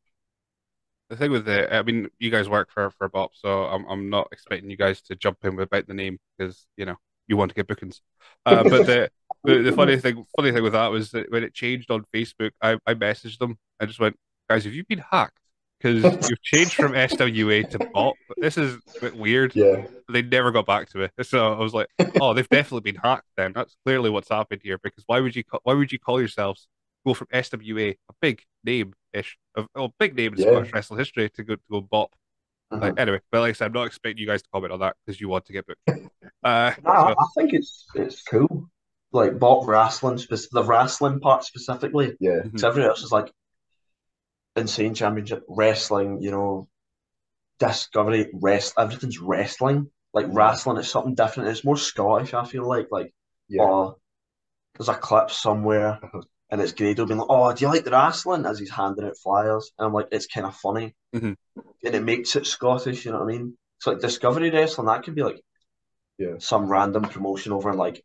The thing with the, I mean, you guys work for for Bop, so I'm I'm not expecting you guys to jump in without the name because you know you want to get bookings. Uh, but the the, the funny thing funny thing with that was that when it changed on Facebook, I I messaged them. I just went, guys, have you been hacked? Because you've changed from S W A to Bop. This is a bit weird. yeah, They never got back to me. So I was like, oh, they've definitely been hacked then. That's clearly what's happened here. Because why would you ca- why would you call yourselves go from S W A, a big name ish, of oh, big name in yeah. Scottish wrestling history, to go to go Bop? Like Mhm. anyway, but like I said, I'm not expecting you guys to comment on that because you want to get booked. Uh, No, I so I think it's it's cool. Like Bob wrestling, spec- the wrestling part specifically, Yeah, mhm, because everything else is like insane championship wrestling. You know, Discovery rest. Everything's wrestling. Like yeah, wrestling is something different. It's more Scottish. I feel like like yeah. oh, there's a clip somewhere Uh-huh. and it's Grado being like, "Oh, do you like the wrestling?" as he's handing out flyers, and I'm like, it's kind of funny mhm, and it makes it Scottish. You know what I mean? It's like Discovery wrestling. That could be like Yeah, some random promotion over in like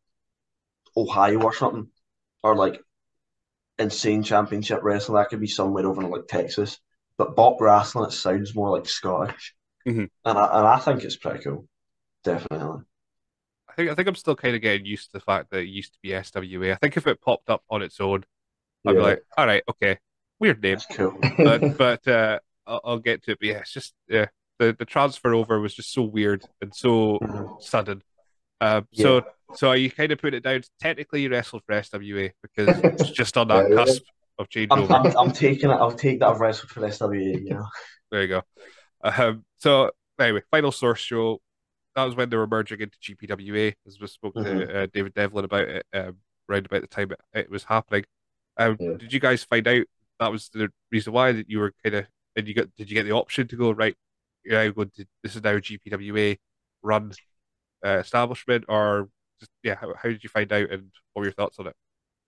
Ohio or something, or like insane championship wrestling. That could be somewhere over in like Texas. But Bop wrestling, it sounds more like Scottish, mhm. and I and I think it's pretty cool. Definitely. I think I think I'm still kind of getting used to the fact that it used to be S W A. I think if it popped up on its own, I'd be yeah. like, all right, okay, weird name, It's cool. but but uh, I'll, I'll get to it. But yeah, it's just yeah, the the transfer over was just so weird and so Mhm. sudden. Uh, Yeah. so so you kind of put it down. Technically, you wrestled for S W A because it was just on that Yeah, cusp of I'm, changeover. I'm, I'm taking it. I'll take that I've wrestled for S W A, you know. There you go. Um, so anyway, final source show. That was when they were merging into G P W A, as we spoke hmm to uh, David Devlin about it um, around about the time it, it was happening. Um, yeah. did you guys find out that was the reason why that you were kind of did you get did you get the option to go right? Yeah, I'm going to, this is now a G P W A run uh, establishment, or just yeah, how, how did you find out, and what were your thoughts on it?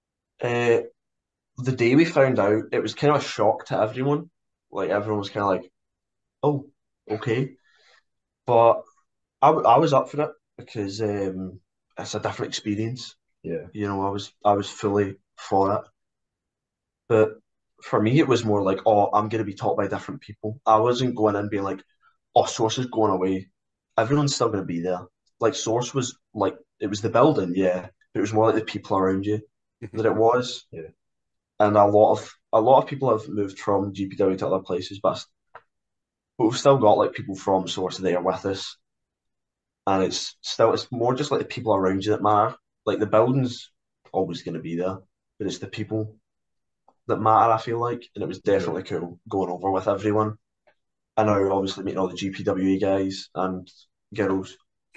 Uh, the day we found out, it was kind of a shock to everyone. Like everyone was kind of like, "Oh, okay," but I, w- I was up for it because um, it's a different experience. Yeah, You know, I was I was fully for it. But for me, it was more like, "Oh, I'm going to be taught by different people." I wasn't going in being like, "Oh, Source is going away. Everyone's still going to be there." Like Source was like it was the building, yeah, but it was more like the people around you Mhm, that it was. yeah, And a lot of a lot of people have moved from G P W to other places, but but we've still got like people from Source there with us, and it's still it's more just like the people around you that matter. Like the building's always going to be there, but it's the people that matter. I feel like, and it was yeah, definitely cool going over with everyone. I know, obviously, meeting all the G P W A guys and girls.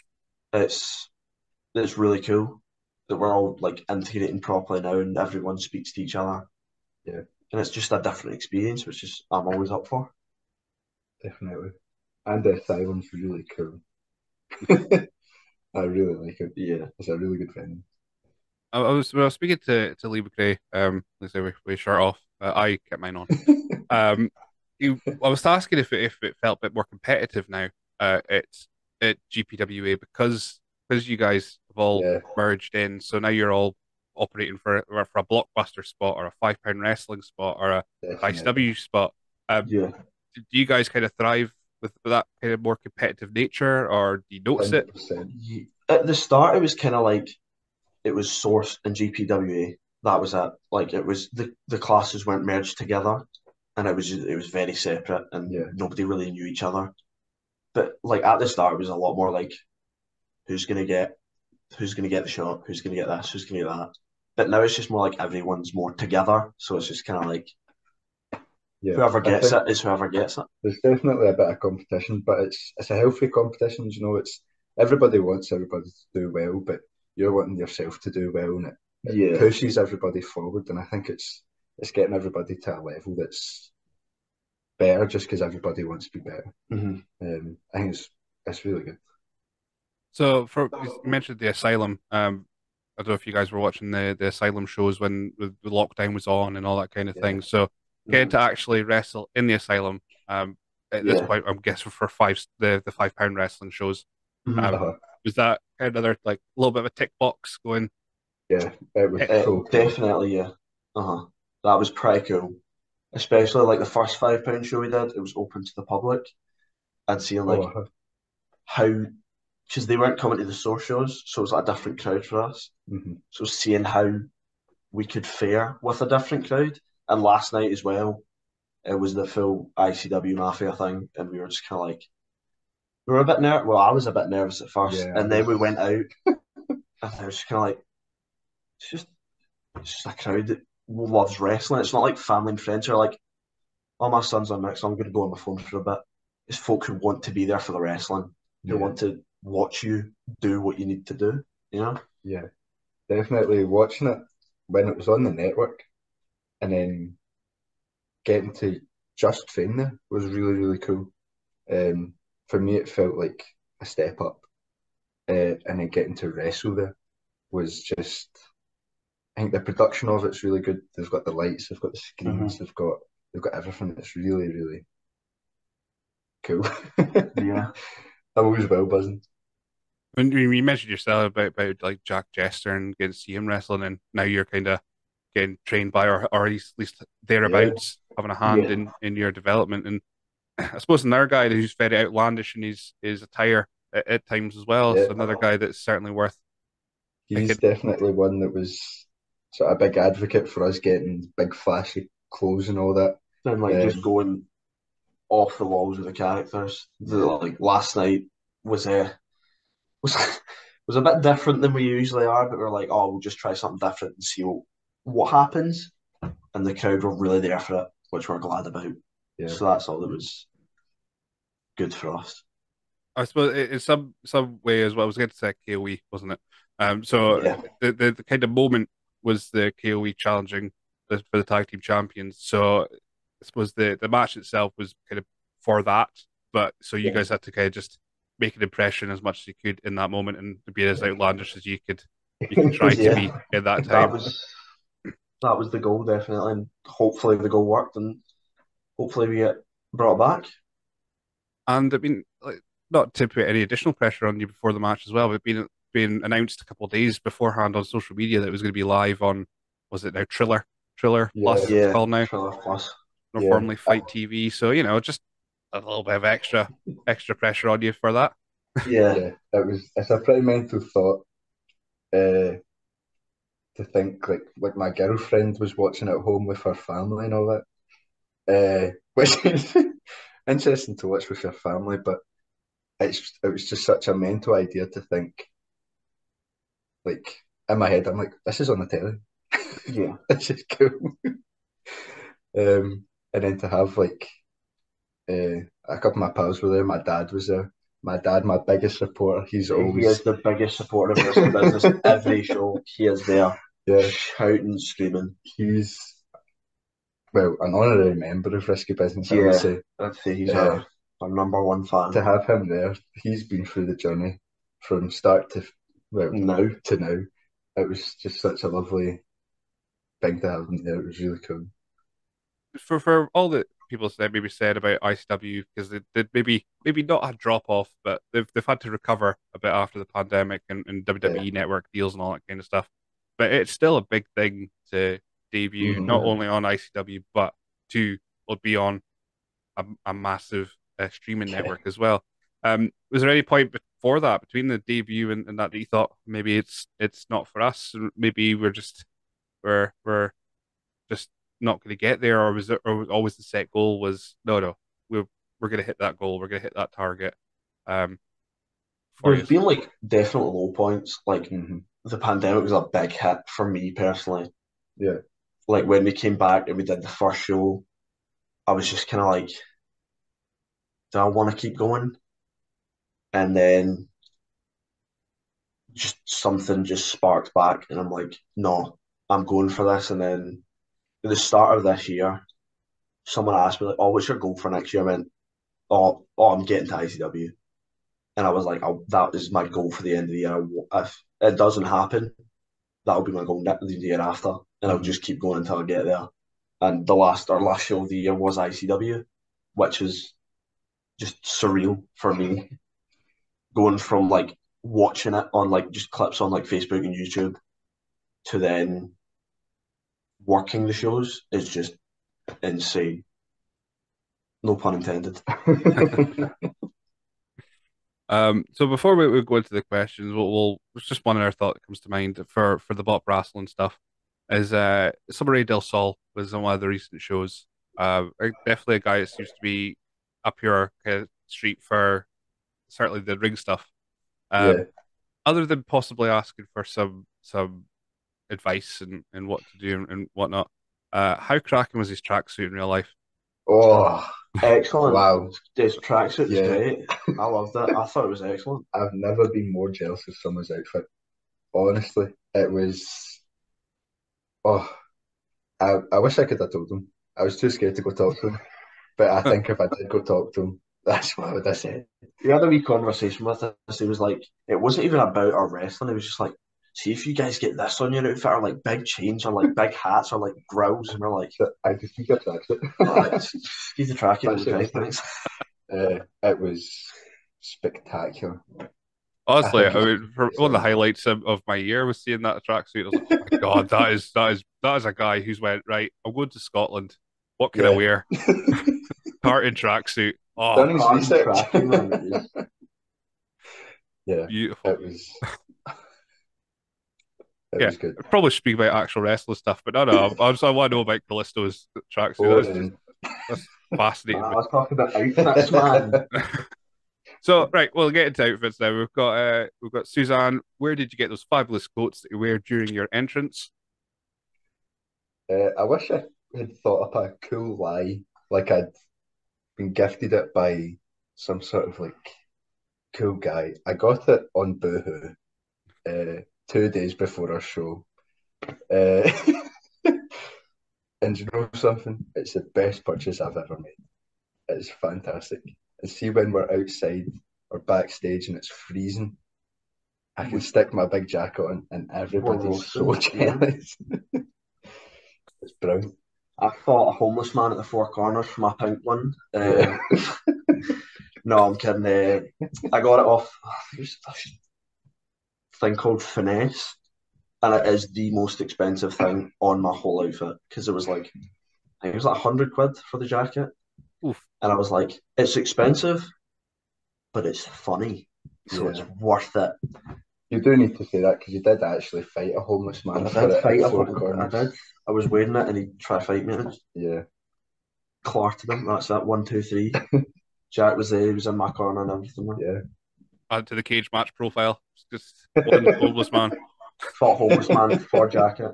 It's it's really cool that we're all like integrating properly now, and everyone speaks to each other. yeah. and it's just a different experience, which is I'm always up for. Definitely. And the Asylum's really cool. I really like it. Yeah, It's a really good venue. I, I was when I was speaking to to Lee McRae, um, let's say we, we shirt off. Uh, I kept mine on. Um, you, I was asking if it, if it felt a bit more competitive now. Uh, at at G P W A because because you guys have all Yeah, merged in, so now you're all operating for for a blockbuster spot or a five pound wrestling spot or a definitely. I C W spot. Um, yeah, do you guys kind of thrive with, with that kind of more competitive nature, or do you notice it? one hundred percent. Ye- At the start, it was kind of like it was Source and G P W A. That was it. Like it was the the classes weren't merged together, and it was it was very separate, and Yeah, nobody really knew each other. But like at the start, it was a lot more like who's gonna get who's gonna get the shot, who's gonna get this, who's gonna get that. But now it's just more like everyone's more together, so it's just kind of like yeah. whoever I gets think it is whoever gets it. there's definitely a bit of competition, but it's it's a healthy competition. You know, it's everybody wants everybody to do well, but you're wanting yourself to do well, and it, it Yeah. pushes everybody forward. And I think it's it's getting everybody to a level that's better, just because everybody wants to be better. Hmm. Um, I think it's it's really good. So for you mentioned the Asylum. Um, I don't know if you guys were watching the the Asylum shows when the, the lockdown was on and all that kind of Yeah, thing. So getting Hmm. to actually wrestle in the Asylum. Um, at this Yeah. point, I'm guessing for five the the five pound wrestling shows. Hmm. Um, uh, was that kind of another like a little bit of a tick box going? yeah. It was "Eh, Uh, so cool. definitely, yeah. Uh-huh. That was pretty cool. Especially like the first five pound show we did, it was open to the public. And seeing Oh, like uh, how, because they weren't coming to the source shows, so it was like a different crowd for us. hmm So seeing how we could fare with a different crowd. And last night as well, it was the full I C W Mafia thing, and we were just kind of like, we were a bit nervous. Well, I was a bit nervous at first, yeah. I and then was. we went out, and I was just kind of like, it's just, it's just a crowd that loves wrestling. It's not like family and friends who are like, oh, my son's on next, so I'm going to go on my phone for a bit. It's folk who want to be there for the wrestling, who Yeah, want to watch you do what you need to do, you know? yeah. Definitely watching it when it was on the network, and then getting to just train there was really really cool. Um, for me, it felt like a step up, uh, and then getting to wrestle there was just. I think the production of it's really good. They've got the lights, they've got the screens, Hmm. they've got they've got everything. It's really really cool. Yeah. I'm always well buzzing. When you you mentioned yourself about about like Jack Jester and getting to see him wrestling, and now you're kind of getting trained by or or at least, at least Yeah, thereabouts having a hand Yeah. in in your development. And I suppose another guy who's very outlandish in his his attire at, at times as well. yeah. So another guy that's certainly worth He's picking. definitely one that was sort of a big advocate for us getting big flashy clothes and all that. And like just Um, going off the walls with the characters. The, yeah, like last night was a was was a bit different than we usually are, but we are like, oh, we'll just try something different and see what, what happens. And the crowd were really there for it, which we're glad about. yeah, So that's all that was good for us. I suppose in some some way as well. I was going to say K O E, wasn't it? Um, so Yeah. the, the the kind of moment was the K O E challenging the, for the tag team champions. So I suppose the the match itself was kind of for that, but so you Yeah. guys had to kind of just make an impression as much as you could in that moment and be as definitely. outlandish as you could you could try to Yeah. be in that That time. was that was the goal definitely, and hopefully the goal worked, and hopefully we get brought back. And I mean, like, not to put any additional pressure on you before the match as well, but being being announced a couple of days beforehand on social media that it was going to be live on, was it now Triller, Triller Yeah, Plus? It's Yeah, called now, Triller Plus. or yeah, formerly Fight T V. So you know, just a little bit of extra extra pressure on you for that. Yeah. yeah. It was. It's a pretty mental thought. Uh, to think like like my girlfriend was watching at home with her family and all that. Uh, which is interesting to watch with your family, but it's it was just such a mental idea to think. Like in my head, I'm like, this is on the telly. Yeah. This is cool. Um, and then to have like uh, a couple of my pals were there. My dad was there. My dad, my biggest supporter. He's He always is the biggest supporter of wrestling business. Every show, he is there yeah. shouting, screaming. He's well, an honorary member of Risky Business, I would Yeah, say. I'd say he's Uh, our, our number one fan. to have him there, he's been through the journey from start to well Now, to now. It was just such a lovely thing to have him there. It was really cool. For for all that people said maybe said about I C W because they did maybe maybe not a drop off, but they've they've had to recover a bit after the pandemic and, and Yeah. W W E network deals and all that kind of stuff. But it's still a big thing to debut hmm not only on I C W but to or be on a, a massive uh, streaming Yeah. network as well. Um, was there any point before that between the debut and, and that that you thought maybe it's it's not for us, and maybe we're just we're we're just not going to get there, or was it, or was always the set goal was no, no, we're we're going to hit that goal, we're going to hit that target. Um, for there's you. been like definite low points. Like hmm the pandemic was a big hit for me personally. Yeah. Like when we came back and we did the first show, I was just kind of like, do I want to keep going? And then just something just sparked back, and I'm like, no, I'm going for this. And then at the start of this year, someone asked me like, "Oh, what's your goal for next year?" I went, "Oh, oh, I'm getting to I C W," and I was like, oh, "That is my goal for the end of the year. If it doesn't happen, that'll be my goal the year after, and I'll hmm just keep going until I get there." And the last our last show of the year was I C W, which is just surreal for me. Going from like watching it on like just clips on like Facebook and YouTube to then working the shows is just insane. No pun intended. Um, so before we, we go into the questions, we'll, we'll it's just one other thought that comes to mind for for the bot wrestling stuff is uh Summer Del Sol was on one of the recent shows. Uh, definitely a guy that seems to be up your kind of street for certainly the ring stuff. Um, Yeah. other than possibly asking for some some advice and, and what to do and, and whatnot, uh, how cracking was his tracksuit in real life? Oh, Excellent. wow. This tracksuit was Yeah. great. I loved it. I thought it was excellent. I've never been more jealous of someone's outfit. Honestly, it was. Oh, I, I wish I could have told him. I was too scared to go talk to him. But I think if I did go talk to him, that's what I would have said. We had a wee conversation with us. He was like, it wasn't even about our wrestling. It was just like, see if you guys get this on your outfit, or like big chains, or like big hats, or like growls, and we're like, So I just think that's it. oh, he's the track it, That's okay, it. thanks. Uh, it was spectacular. I Honestly, think I it's mean, for one of the excellent. highlights of, of my year was seeing that tracksuit. I was like, oh my God, that is that is that is a guy who's went, right, I'm going to Scotland. What can I Yeah. wear? Tartan tracksuit. Oh, Done his Tartan research. tracking, man, is Yeah, beautiful. it was it Yeah, was good. I probably speak about actual wrestling stuff, but no, no, I, just, I want to know about Callisto's tracksuit. That's just Boring. that's man, fascinating I me. was talking about outfits, man. So, right, we'll get into outfits now. We've got uh, we've got Suzanne. Where did you get those fabulous coats that you wear during your entrance? Uh, I wish I had thought up a cool lie, like I'd been gifted it by some sort of like cool guy. I got it on Boohoo uh, two days before our show. Uh, and you know something? It's the best purchase I've ever made. It's fantastic. And see when we're outside or backstage and it's freezing, I can We stick my big jacket on and were everybody's so roasting, yeah. jealous. It's brilliant. I fought a homeless man at the Four Corners for my pink one. Yeah. Uh, no, I'm kidding. Uh, I got it off. There's a thing called Finesse, and it is the most expensive thing on my whole outfit because it was like I think it was like a hundred quid for the jacket, Oof. and I was like, it's expensive, but it's funny, so it's Yeah. worth it. You do need to say that because you did actually fight a homeless man I for did it fight at a Four whole, I Corners. did. I was wearing it, and he tried to fight me, and I just Yeah. clarted him. That's that one, two, three. Jack was there. He was in my corner and everything. Man. Yeah. Add to the cage match profile. It's just one homeless man. Fought homeless man for jacket.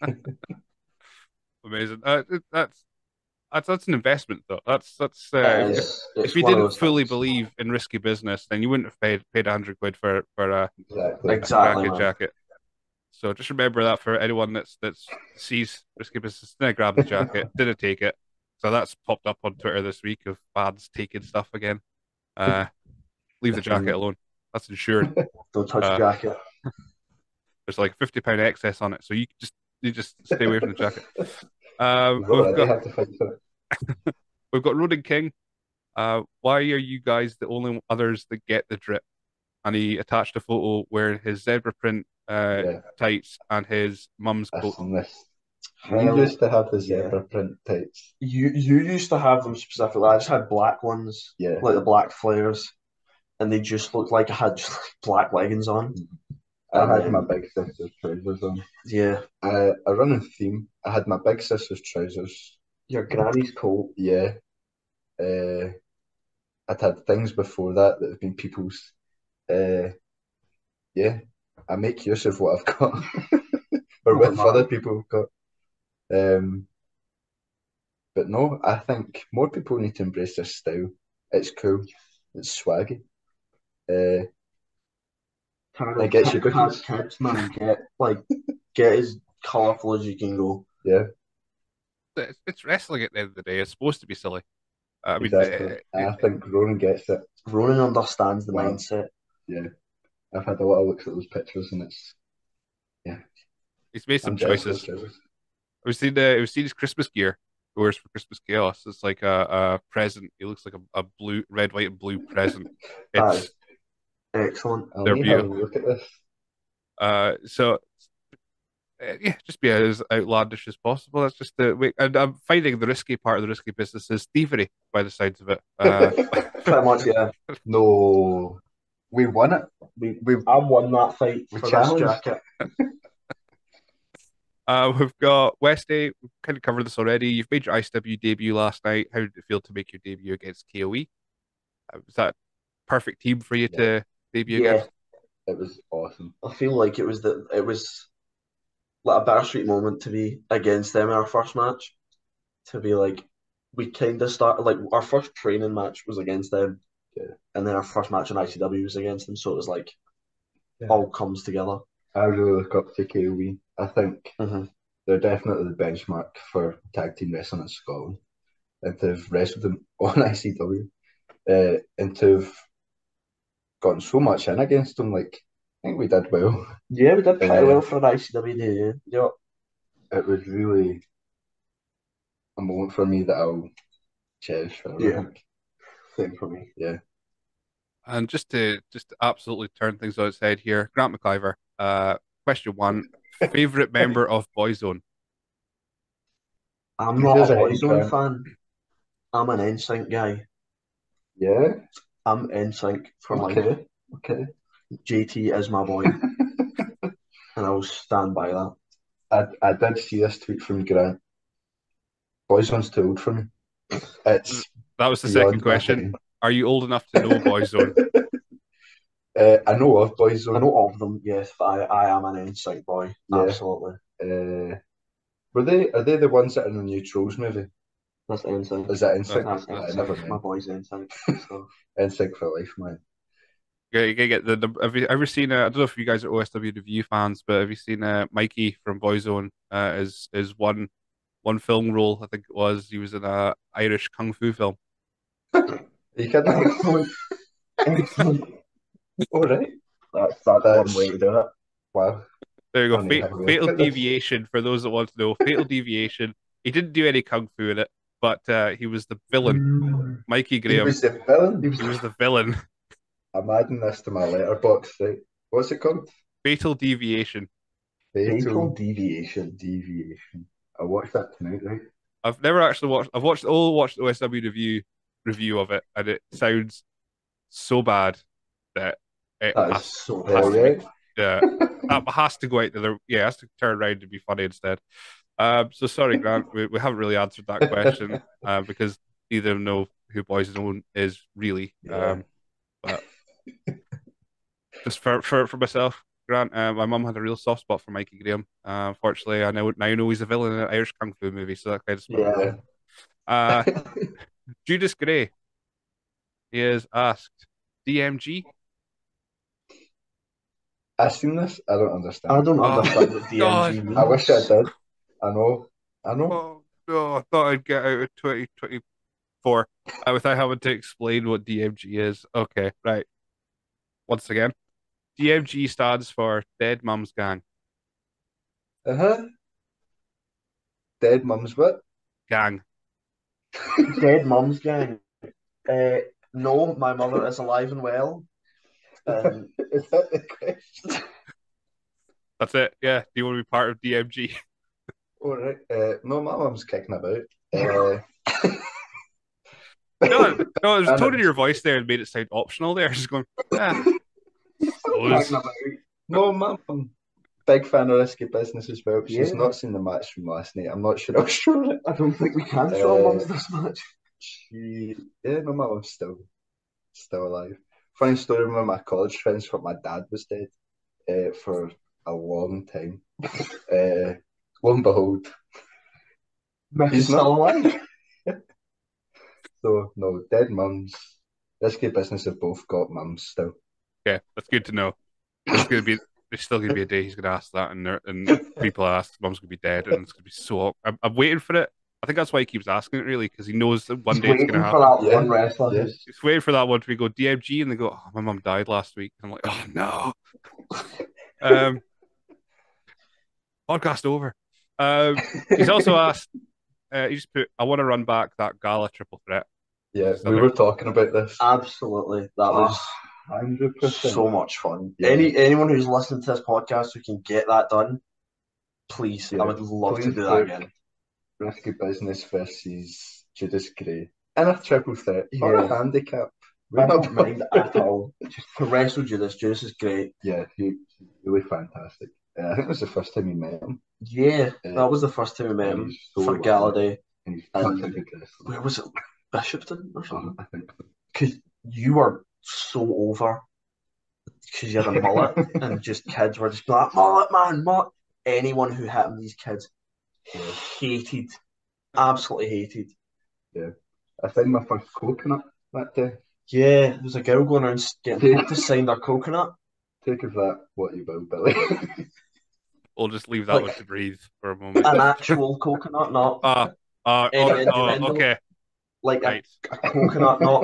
Amazing. Uh, that's that's that's an investment though. That's that's uh, It if, if is. if It's you one of didn't those fully things. believe in risky business, then you wouldn't have paid paid a hundred quid for for a, Exactly. a Exactly, jacket man. jacket. So just remember that for anyone that's that's sees risky business, didn't grab the jacket, didn't take it. So that's popped up on Twitter this week of fans taking stuff again. Uh, leave the jacket alone. That's insured. Don't touch Uh, jacket. there's like fifty pound excess on it, so you just you just stay away from the jacket. Uh, We've we've already got had to fight for it. we've got Ronan King. Uh, why are you guys the only others that get the drip? And he attached a photo wearing his zebra print uh, Yeah, tights and his mum's I've coat. seen this. We Hell, used to have the yeah. zebra print tights. You you used to have them specifically. I just had black ones, Yeah. like the black flares, and they just looked like I had just like black leggings on. I And had then- my big sister's trousers on. Yeah, Uh, a running theme. I had my big sister's trousers. your granny's coat. Yeah. Uh, I'd had things before that that have been people's. Uh, yeah. I make use of what I've got, or Oh, with man. other people have got. Um, but no, I think more people need to embrace this style. It's cool. It's swaggy. Uh, Kind I of get you kid- cookies. kids, man. Get like get as colourful as you can go. Yeah, It's, it's wrestling at the end of the day. It's supposed to be silly. I mean, exactly. it, And it, I think Ronan gets it. Ronan understands the Wow. mindset. Yeah, I've had a lot of looks at those pictures, and it's yeah. he's made some I'm jealous of those choices. trousers. We've seen the we've seen his Christmas gear. He wears for Christmas chaos. It's like a, a present. He looks like a, a blue, red, white, and blue present. That It's is excellent. I'll They're need to have a beautiful. look at this. uh so uh, yeah, just be as outlandish as possible. That's just the way. And I'm finding the risky part of the risky business is thievery by the sides of it. Uh, Pretty much, yeah. No, we won it. We We I won that fight We for this challenged. jacket. uh, we've got Westy. We've kind of covered this already. You've made your I C W debut last night. How did it feel to make your debut against K O E? Uh, was that perfect team for you Yeah. to debut Yeah, against? It was awesome. I feel like it was the it was like a bittersweet moment to be against them in our first match. To be like, we kind of started like our first training match was against them, Yeah. and then our first match in I C W was against them. So it was like Yeah. all comes together. I really look up to K O E. I think Mm-hmm. they're definitely the benchmark for tag team wrestling in Scotland. And to have wrestled them on I C W, uh, and to have gotten so much in against them, like I think we did well. Yeah, we did pretty Uh, well for an I C W debut. Yeah, It was really a moment for me that I'll cherish forever. Yeah. I think. same for me. Yeah. And just to just to absolutely turn things on its head here, Grant McIver. Uh, question one: favorite member of Boyzone? I'm He's not just a a Boyzone hate fan. I'm an N Sync guy. Yeah. I'm N Sync for life. Okay. Okay. J T is my boy, and I will stand by that. I I did see this tweet from Grant. Boyzone's too old for me. It's That was the beyond second my question. time. Are you old enough to know Boyzone? Uh, I know of I Boyzone. know of them, yes, but I, I am an N Sync boy. Yeah. Absolutely. Uh, were they? Are they the ones that are in the new Trolls movie? That's N Sync. Is that Instinct? That's That's- I N never Sync. My mind. boy's N Sync. So. Instinct for life, man. Yeah, you gotta get the, the have you ever seen uh, I don't know if you guys are O S W review fans, but have you seen uh, Mikey from Boyzone? Uh, is is one one film role, I think it was. He was in a Irish kung fu film. Are you kidding? Excellent. Excellent. All right. That's, that's That's- one way to do it. Wow. There you go. I need to Fa- have a look fatal at this. deviation for those that want to know. Fatal deviation. He didn't do any kung fu in it, but uh, he was the villain. Mikey He Graham. was the villain. He was the villain. I'm adding this to my letterbox. Right. What's it called? Fatal deviation. Fatal Fatal deviation. Deviation. I'll watch that tonight, right? I've never actually watched. I've watched all watched the O S W review review of it, and it sounds so bad that it That is has, so has Oh, to bad. be. yeah. Yeah, that has to go out to the. Yeah, it has to turn around to be funny instead. Um, so sorry, Grant, we, we haven't really answered that question uh, because neither of them know who Boyzone is really. Yeah. Um, but just for for for myself, Grant, uh, my mum had a real soft spot for Mikey Graham. Uh, unfortunately, I know now know he's a villain in an Irish kung fu movie, so that kind of split Yeah. it. Uh, Judas Gray, he is asked, D M G. I seen this. I don't I understand. don't Oh understand what D M G God. I wish I means. did. I know. I know. Oh no, I thought I'd get out of twenty twenty-four uh, without having to explain what D M G is. Okay, right. Once again, D M G stands for Dead Mum's Gang. Uh huh. Dead mum's what? Gang. Dead Mum's Gang. Uh, no, my mother is alive and well. Um, Is that the question? That's it. Yeah. Do you want to be part of D M G? All right. Uh, no, my mum's kicking about. Uh, No, no, there's a and tone in it's your voice there and made it sound optional there. Just going, yeah, kicking suppose. about. No, my mum, big fan of Risky Business as well. She's yeah, not seen the match from last night. I'm not sure I'll show it. I don't think we can show Uh, mums this much. she, yeah, no, my mum's still still alive. Funny story, one of my college friends thought my dad was dead uh, for a long time. Uh, lo and behold, Mick he's is still not. alive. So, no, dead mums. Risky Business have both got mums still. Okay, that's good to know. There's gonna be there's still gonna be a day he's gonna ask that, and there, and people ask, "Mum's gonna be dead," and it's gonna be so. I'm, I'm waiting for it. I think that's why he keeps asking it, really, because he knows that one He's day it's gonna waiting for happen. that Yeah, one wrestler yeah. who's He's waiting for that one to go D M G, and they go, "Oh, my mum died last week." I'm like, "Oh no." Um, podcast over. Um, he's also asked. Uh, he just put, "I want to run back that Gala triple threat." Yeah, Just we other- were talking about this. absolutely that was one hundred percent. so much fun. Yeah. Any anyone who's listening to this podcast who can get that done, please, Yeah, I would love to please do that book again. Risky Business versus Judas Gray in a triple threat or a Yeah. handicap. I don't mind at all. Just to wrestle Judas, Judas is great. Yeah, he, he's really fantastic. Uh, I think it was the first time we met him, Yeah, Uh, that was the first time we met and him he's so for lovely. Gala Day. and he's And- such a good wrestler. Where was it? Bishopton or Uh, something? I think so. Because you were so over because you had a mullet and just kids were just like, mullet man, mullet. Anyone who hit him, these kids hated, absolutely hated. I signed my first coconut that day. Yeah, there was a girl going around getting people to sign their coconut. Take of that what you will, Billy. We'll just leave that Like- one to breathe for a moment. An actual coconut, not Ah, uh, Any oh, oh, innuendo? okay, like a, right. a coconut, not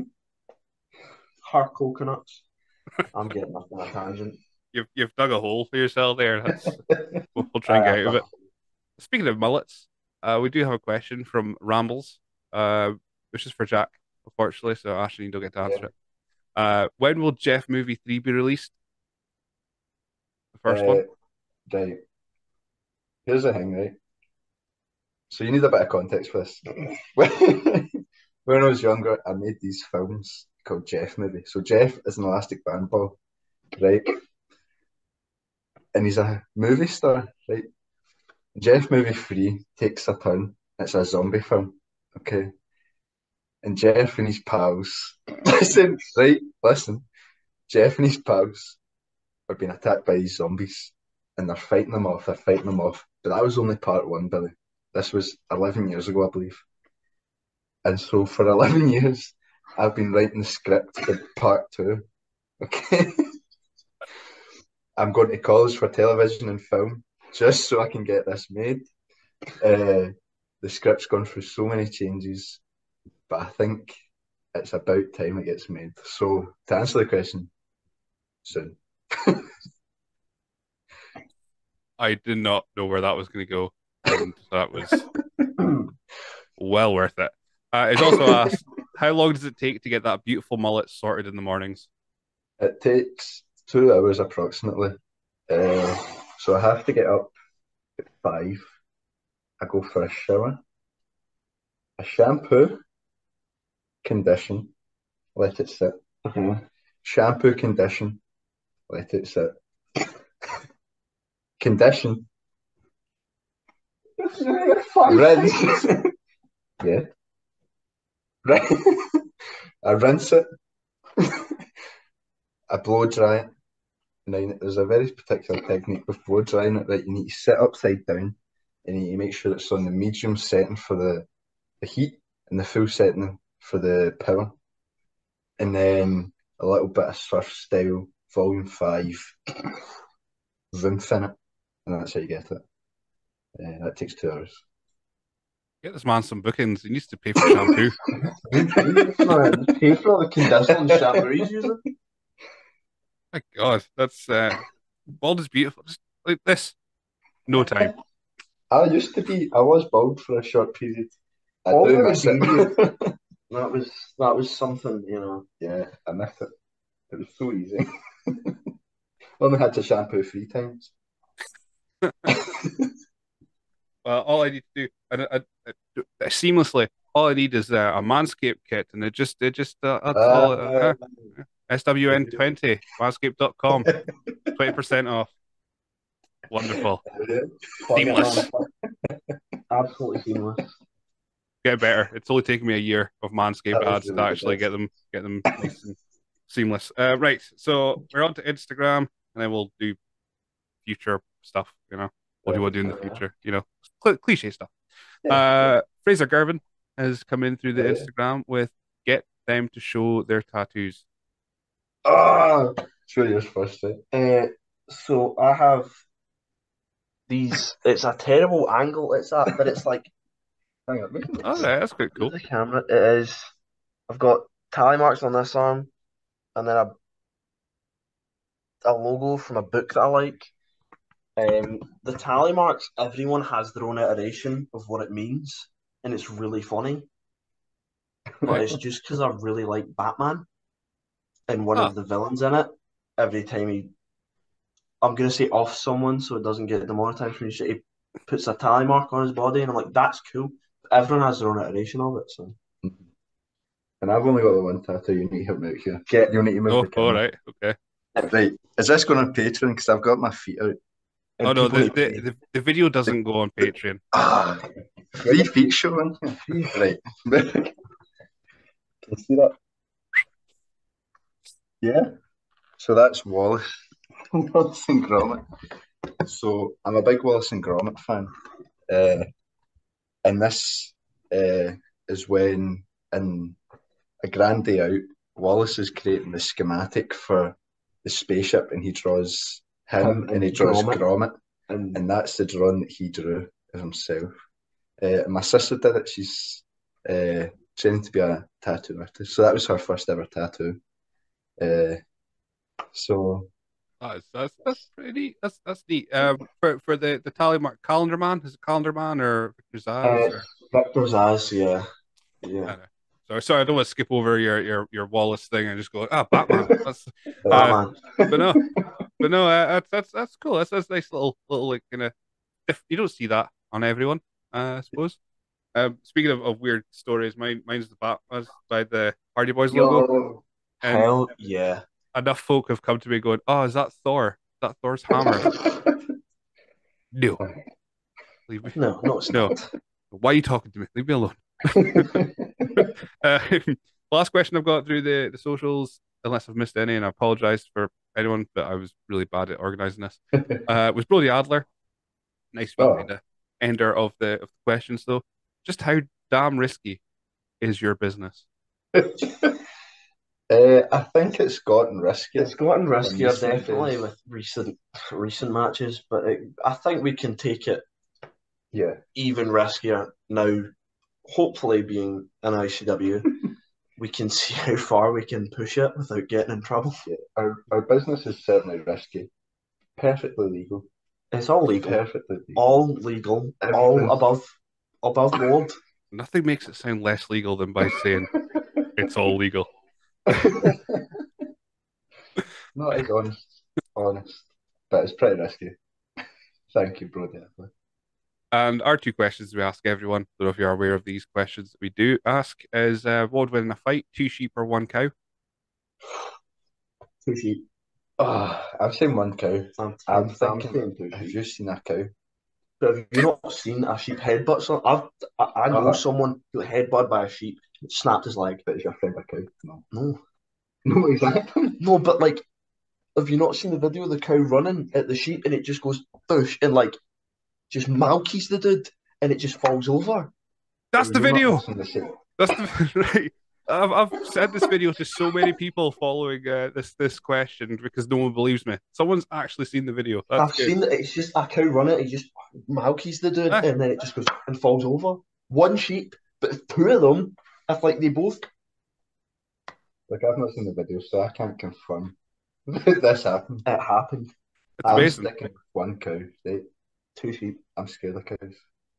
her coconuts. I'm getting off on a tangent. You've you've dug a hole for yourself there. That's we'll, we'll try and get out of it. Speaking of mullets, uh, we do have a question from Rambles, uh, which is for Jack, unfortunately. So Ashley, you don't get to answer Yeah. it. Uh, when will Jeff Movie three be released? The first Uh, one. Right. Here's the thing, right? So you need a bit of context for this. When when I was younger, I made these films called Jeff Movie. So Jeff is an elastic band ball, right? And he's a movie star, right? Jeff Movie three takes a turn. It's a zombie film, okay? And Jeff and his pals, listen, right? Listen. Jeff and his pals are being attacked by these zombies and they're fighting them off, they're fighting them off. But that was only part one, Billy. This was eleven years ago, I believe. And so for eleven years, I've been writing the script for part two. Okay. I'm going to college for television and film just so I can get this made. Uh, the script's gone through so many changes, but I think it's about time it gets made. So to answer the question, soon. I did not know where that was going to go, and that was well worth it. Uh, it's also asked, how long does it take to get that beautiful mullet sorted in the mornings? It takes two hours approximately. Uh, so I have to get up at five. I go for a shower, a shampoo, condition, let it sit. Mhm. Shampoo, condition, let it sit. Condition, rinse. Yeah. Right. I rinse it. I blow dry it. Now, there's a very particular technique with blow drying it, right? You need to sit upside down and you need to make sure it's on the medium setting for the, the heat and the full setting for the power. And then a little bit of surf style Volume five, Infinite, and that's how you get it. Uh, that takes two hours. Get this man some bookings. He needs to pay for shampoo. Man, pay for all the conditioner and shampoo he's using. My God, that's uh, bald is beautiful. Just like this, no time. I used to be, I was bald for a short period. I Bald do was miss it. That was that was something, you know. Yeah, I miss it. It was so easy. Only had to shampoo three times. Well, all I need to do, and I, I, I, seamlessly, all I need is uh, a Manscaped kit, and it just, it just, uh, that's all. Uh, Uh, uh, S W N twenty, manscaped dot com, twenty percent off. Wonderful. Seamless. Absolutely seamless. Get better. It's only taken me a year of Manscaped That was ads really to the actually best. get them, get them nice and seamless. Uh, right. So we're on to Instagram, and then we'll do future stuff. You know, what do you want to do in the future? You know, cl- cliche stuff. Yeah. Uh, Fraser Gervin has come in through the Oh, yeah. Instagram with get them to show their tattoos. Ah, it's really yours first, right? Uh, so I have these. It's a terrible angle. It's that, but it's like Hang on, we can All right, that's quite cool. the camera. It is. I've got tally marks on this arm, and then a a logo from a book that I like. Um, the tally marks. Everyone has their own iteration of what it means, and it's really funny. But it's just because I really like Batman, and one Ah, of the villains in it. Every time he, I'm gonna say off someone so it doesn't get demonetized from you. He puts a tally mark on his body, and I'm like, that's cool. Everyone has their own iteration of it, so. And I've only got the one tattoo. You need to help me out here. Get, you need to move oh, the all camera. right, okay. Right, is this going on Patreon? Because I've got my feet out. And Oh no, people the, need the the the video doesn't go on Patreon. Ah, three feet showing. Right. Can you see that? Yeah. So that's Wallace. Wallace and Gromit. So I'm a big Wallace and Gromit fan. Uh, and this uh, is when, in a grand day out, Wallace is creating the schematic for the spaceship, and he draws him, Him and he and draws Gromit. Gromit, and and that's the drawing that he drew of himself. Uh, and my sister did it. She's uh, training to be a tattoo artist, so that was her first ever tattoo. Uh, so That's that's that's pretty neat. That's that's neat. Um, for for the the tally mark, Calendar Man, is it Calendar Man or Victor Zaz uh, or Victor's ass, yeah, yeah. I don't know. Sorry, sorry, I don't want to skip over your your your Wallace thing and just go ah Batman. That's uh, Batman. but no, but no, uh, that's that's that's cool. That's that's nice little little like kind of you don't see that on everyone, uh, I suppose. Um, speaking of, of weird stories, mine mine's the Batman by the Hardy Boys logo, yo, and Hell yeah. enough folk have come to me going, "Oh, is that Thor? Is that Thor's hammer?" No, leave me. No, no, it's No, not. why are you talking to me? Leave me alone. uh, last question I've got through the the socials, unless I've missed any, and I apologize for anyone, but I was really bad at organizing this. Uh, was Brody Adler. Nice wee oh, kind of ender of the of the questions though. Just how damn risky is your business? uh, I think it's gotten riskier. It's gotten in riskier recent definitely days. with recent recent matches, but it, I think we can take it Yeah, even riskier now. Hopefully, being an I C W, we can see how far we can push it without getting in trouble. yeah. Our our business is certainly risky. Perfectly legal. It's all It's legal, perfectly legal. all legal, all Everything. above above board. Nothing makes it sound less legal than by saying it's all legal. Not as honest, honest, but it's pretty risky. Thank you, Brody. And our two questions we ask everyone, I don't know if you're aware of these questions that we do ask, is uh, what would win in a fight, two sheep or one cow? Two sheep. Oh, I've seen one cow. I'm, I'm I'm, I'm thinking, saying two have sheep. you seen a cow? But have you not seen a sheep headbutt? So I've, I, I know Uh-uh. someone who got headbutted by a sheep, snapped his leg. But is your friend a cow? No. No, No, exactly. no, but like, have you not seen the video of the cow running at the sheep and it just goes boosh and like just malkies the dude and it just falls over? That's the You're not video. missing the same. That's the right. I've I've sent this video to so many people following uh, this this question because no one believes me. Someone's actually seen the video. That's I've good. seen it. It's just a cow run it. He just Malky's the dude, Ah, and then it just goes and falls over. One sheep, but two of them. If like they both. Like I've not seen the video, so I can't confirm that this happened. It happened. it's I'm amazing. sticking with one cow. Right? Two sheep. I'm scared of cows.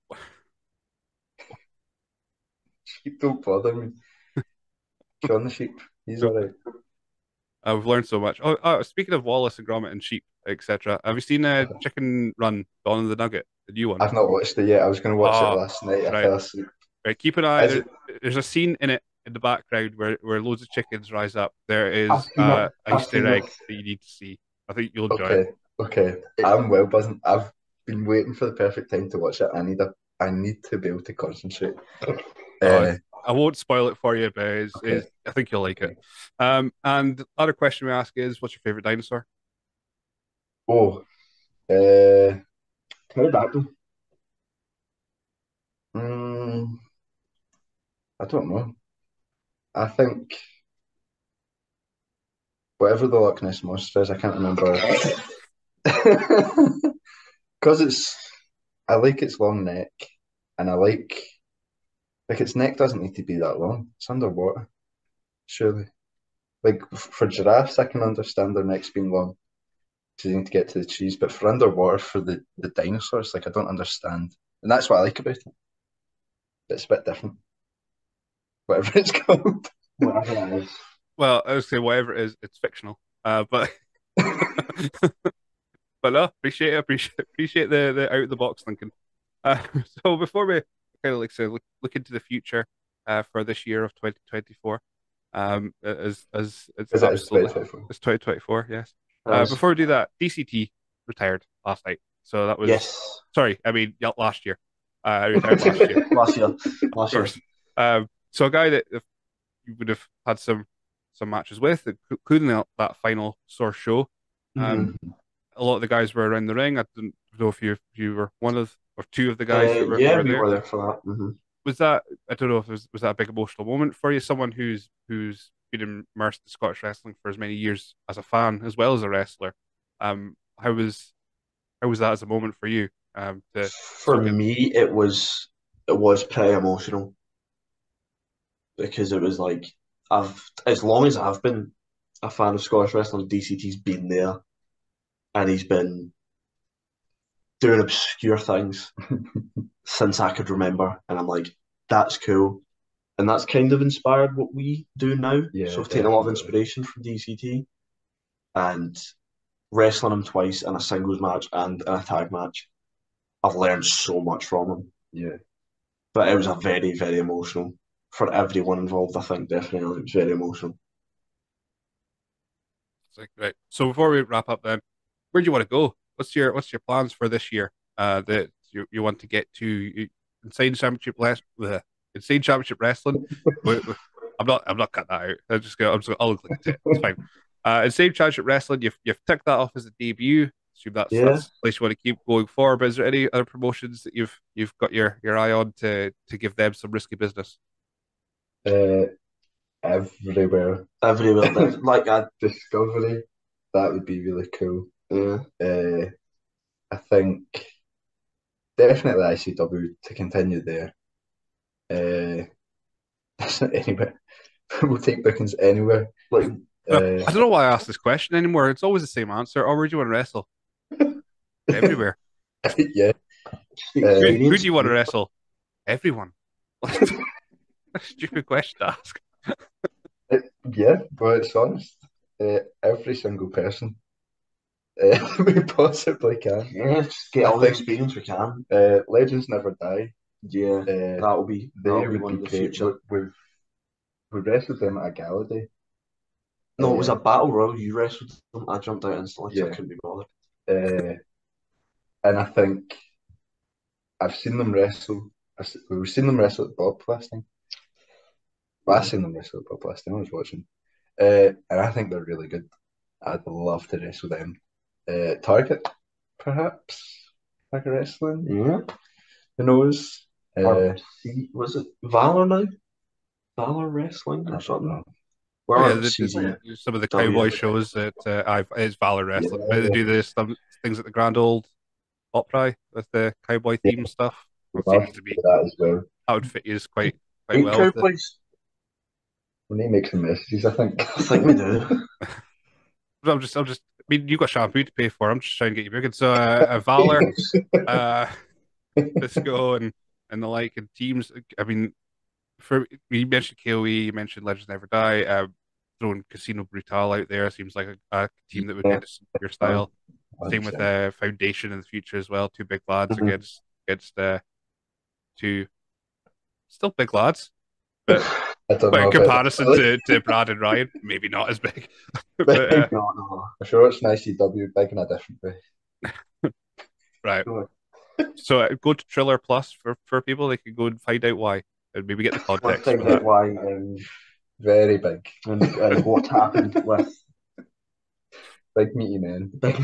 Sheep don't bother me. Sean the sheep, he's So, alright. I've learned so much. Oh, oh, speaking of Wallace and Gromit and sheep, et cetera. Have you seen uh, Chicken Run, Dawn of the Nugget, the new one? I've not watched it yet. I was going to watch it Oh, last night. I right, fell asleep. right. Keep an eye. Is There, it? there's a scene in it in the background where where loads of chickens rise up. There I've is seen uh, it. a I've Easter seen egg it. that you need to see. I think you'll enjoy it. Okay, okay. I'm well buzzing. I've been waiting for the perfect time to watch it. I need a. I need to be able to concentrate. Oh, Uh, I won't spoil it for you, but it's, okay, it's, I think you'll like it. okay. Um, and the other question we ask is, what's your favorite dinosaur? Oh, uh, pterodactyl. Mm, I don't know. I think whatever the Loch Ness monster is, I can't remember. Because it's, I like its long neck, and I like like its neck doesn't need to be that long. It's underwater, surely. Like f- for giraffes, I can understand their necks being long because they need to get to the trees, but for underwater, for the the dinosaurs, like I don't understand, and that's what I like about it. It's a bit different, whatever it's called. Whatever it is. Well, I would say whatever it is, it's fictional. Uh, but but no, appreciate it, appreciate appreciate the the out of the box thinking. Uh, so before we kind of like say look, look into the future uh, for this year of twenty twenty-four, um, as as it's Is it is absolutely twenty twenty-four? it's twenty twenty-four, yes. Uh, As before we do that, D C T retired last night, so that was yes, sorry, I mean yeah, last year. Uh, I retired last year, last year, of last year. course. Um, so a guy that if you would have had some some matches with, including that, that final source show. Um, Mhm. a lot of the guys were around the ring. I didn't know if you if you were one of or two of the guys Uh, that were, yeah, were we there. were there for that. Hmm. Was that I don't know if it was was that a big emotional moment for you? Someone who's who's been immersed in Scottish wrestling for as many years as a fan as well as a wrestler. Um, how was how was that as a moment for you? Um, to For soak in. me, it was it was pretty emotional because it was like I've as long as I've been a fan of Scottish wrestling, D C T's been there and he's been doing obscure things since I could remember, and I'm like, that's cool, and that's kind of inspired what we do now. Yeah, So I've taken a lot of definitely. inspiration from D C T and wrestling him twice in a singles match and in a tag match. I've learned so much from him, Yeah. but it was a very, very emotional for everyone involved. I think definitely it was very emotional. It's like, right. So before we wrap up, then, where do you want to go? What's your what's your plans for this year? Uh, that you, you want to get to you- insane championship last the insane championship wrestling. Wait, wait, I'm not I'm not cutting that out. I just go. I'm just I'll look like a tit. It's fine. Uh, insane championship wrestling. You've you've ticked that off as a debut. Assume that's Yeah. that's the place you want to keep going forward. But is there any other promotions that you've you've got your your eye on to to give them some risky business? Uh, everywhere. Everywhere, def- like I, Discovery, that would be really cool. yeah, Uh, I think definitely I C W to continue there. Uh, anywhere. We'll take bookings anywhere. like Uh, Uh, I don't know why I ask this question anymore. It's always the same answer. Or where do you want to wrestle? Everywhere. yeah. just the Who Uh, who do experience. you want to wrestle? Everyone. A stupid question to ask. it- yeah, but it's honest. Uh, every single person uh, we possibly can. Yeah, just get I all the think experience we can. uh, Legends Never Die. Yeah, Uh, that'll be they that'll be would one be of the great. We, future. we've we wrestled them at a gala day. No, it was a Uh, battle royal. You wrestled them. I jumped out instantly because I yeah, couldn't be bothered. uh, and I think I've seen them wrestle. I've, se- we've seen them wrestle at Bob last time. Well, I Yeah. seen them wrestle at Bob last time. I was watching, uh, and I think they're really good. I'd love to wrestle them. Uh, Target, perhaps. Target Wrestling. Yeah. Who knows? Or Uh, see, was it Valor now? Valor Wrestling or I don't something. know. Oh yeah, Where the, the, C Z some of the W. cowboy shows that uh, I've it's Valor Wrestling. They Yeah, do this some things at the Grand Old Opry with the cowboy yeah, theme stuff. That love seems to to do be that as well. that would fit you quite quite Eight well with the. Cowboys. When he makes some messages, I think. I think we do. I'm just I'm just I mean you got shampoo to pay for. I'm just trying to get you booking. So uh, uh, Valor, uh, Cisco and and the like and teams. I mean, for you mentioned K O E, you mentioned Legends Never Die. Uh, throwing Casino Brutal out there seems like a, a team that would Yeah, kind of suit your style. Same with one hundred percent. uh, Foundation in the future as well. Two big lads Mhm. against against uh, two still big lads, but I don't but know in about comparison that. to, to Brad and Ryan, maybe not as big. But uh, Big no, no. I'm sure it's an I C W big in a different way. right, no. so uh, go to Triller Plus for for people. They can go and find out why and maybe get the We'll context for find out that. why um, Very big. and, and what happened with Big meaty men. Big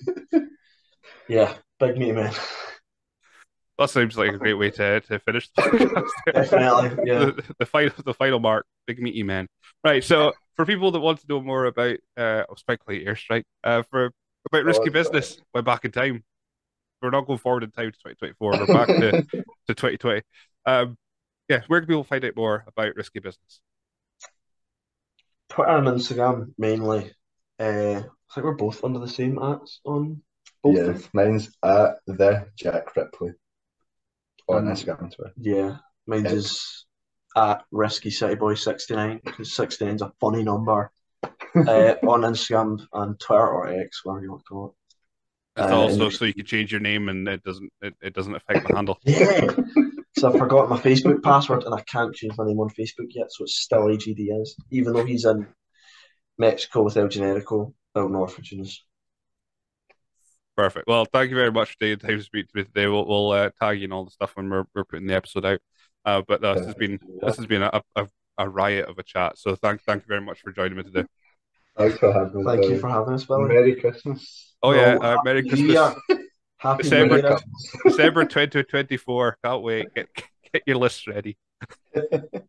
Yeah, Big Meaty Man. That seems like a great way to to finish the podcast. Definitely, yeah. the, the final the final mark, big meaty man. Right. So for people that want to know more about uh, oh, Spike Airstrike, uh, for about Oh, risky it's business, we're back in time. We're not going forward in time to twenty twenty-four. We're back to to twenty twenty. Um, yeah, where can people find out more about risky business? Twitter and Instagram mainly. Uh, I think we're both under the same ads on both of them. yes, mine's at the Jack Ripley on And Instagram and Twitter. yeah, mine's Yep. is at Risky City Boy sixty-nine because sixty-nine is a funny number uh, on Instagram and Twitter or X, whatever you want to call it. It's Uh, and also there's so you can change your name and it doesn't it, it doesn't affect the handle. yeah. So I've forgotten my Facebook password and I can't change my name on Facebook yet, so it's still A G D is, even though he's in Mexico with El Generico building orphanages. Perfect. Well, thank you very much for taking time to speak to me today. We'll, we'll uh, tag you in all the stuff when we're, we're putting the episode out. Uh, but uh, this has been Yeah. this has been a, a, a riot of a chat. So thank thank you very much for joining me today. Thanks for having us. Thank you Billy. for having us, Billy. Merry Christmas. Oh yeah, No, uh, Merry Happy New Christmas, Year. Happy December New Year. comes. December twenty twenty-four. Can't wait. Get get your lists ready.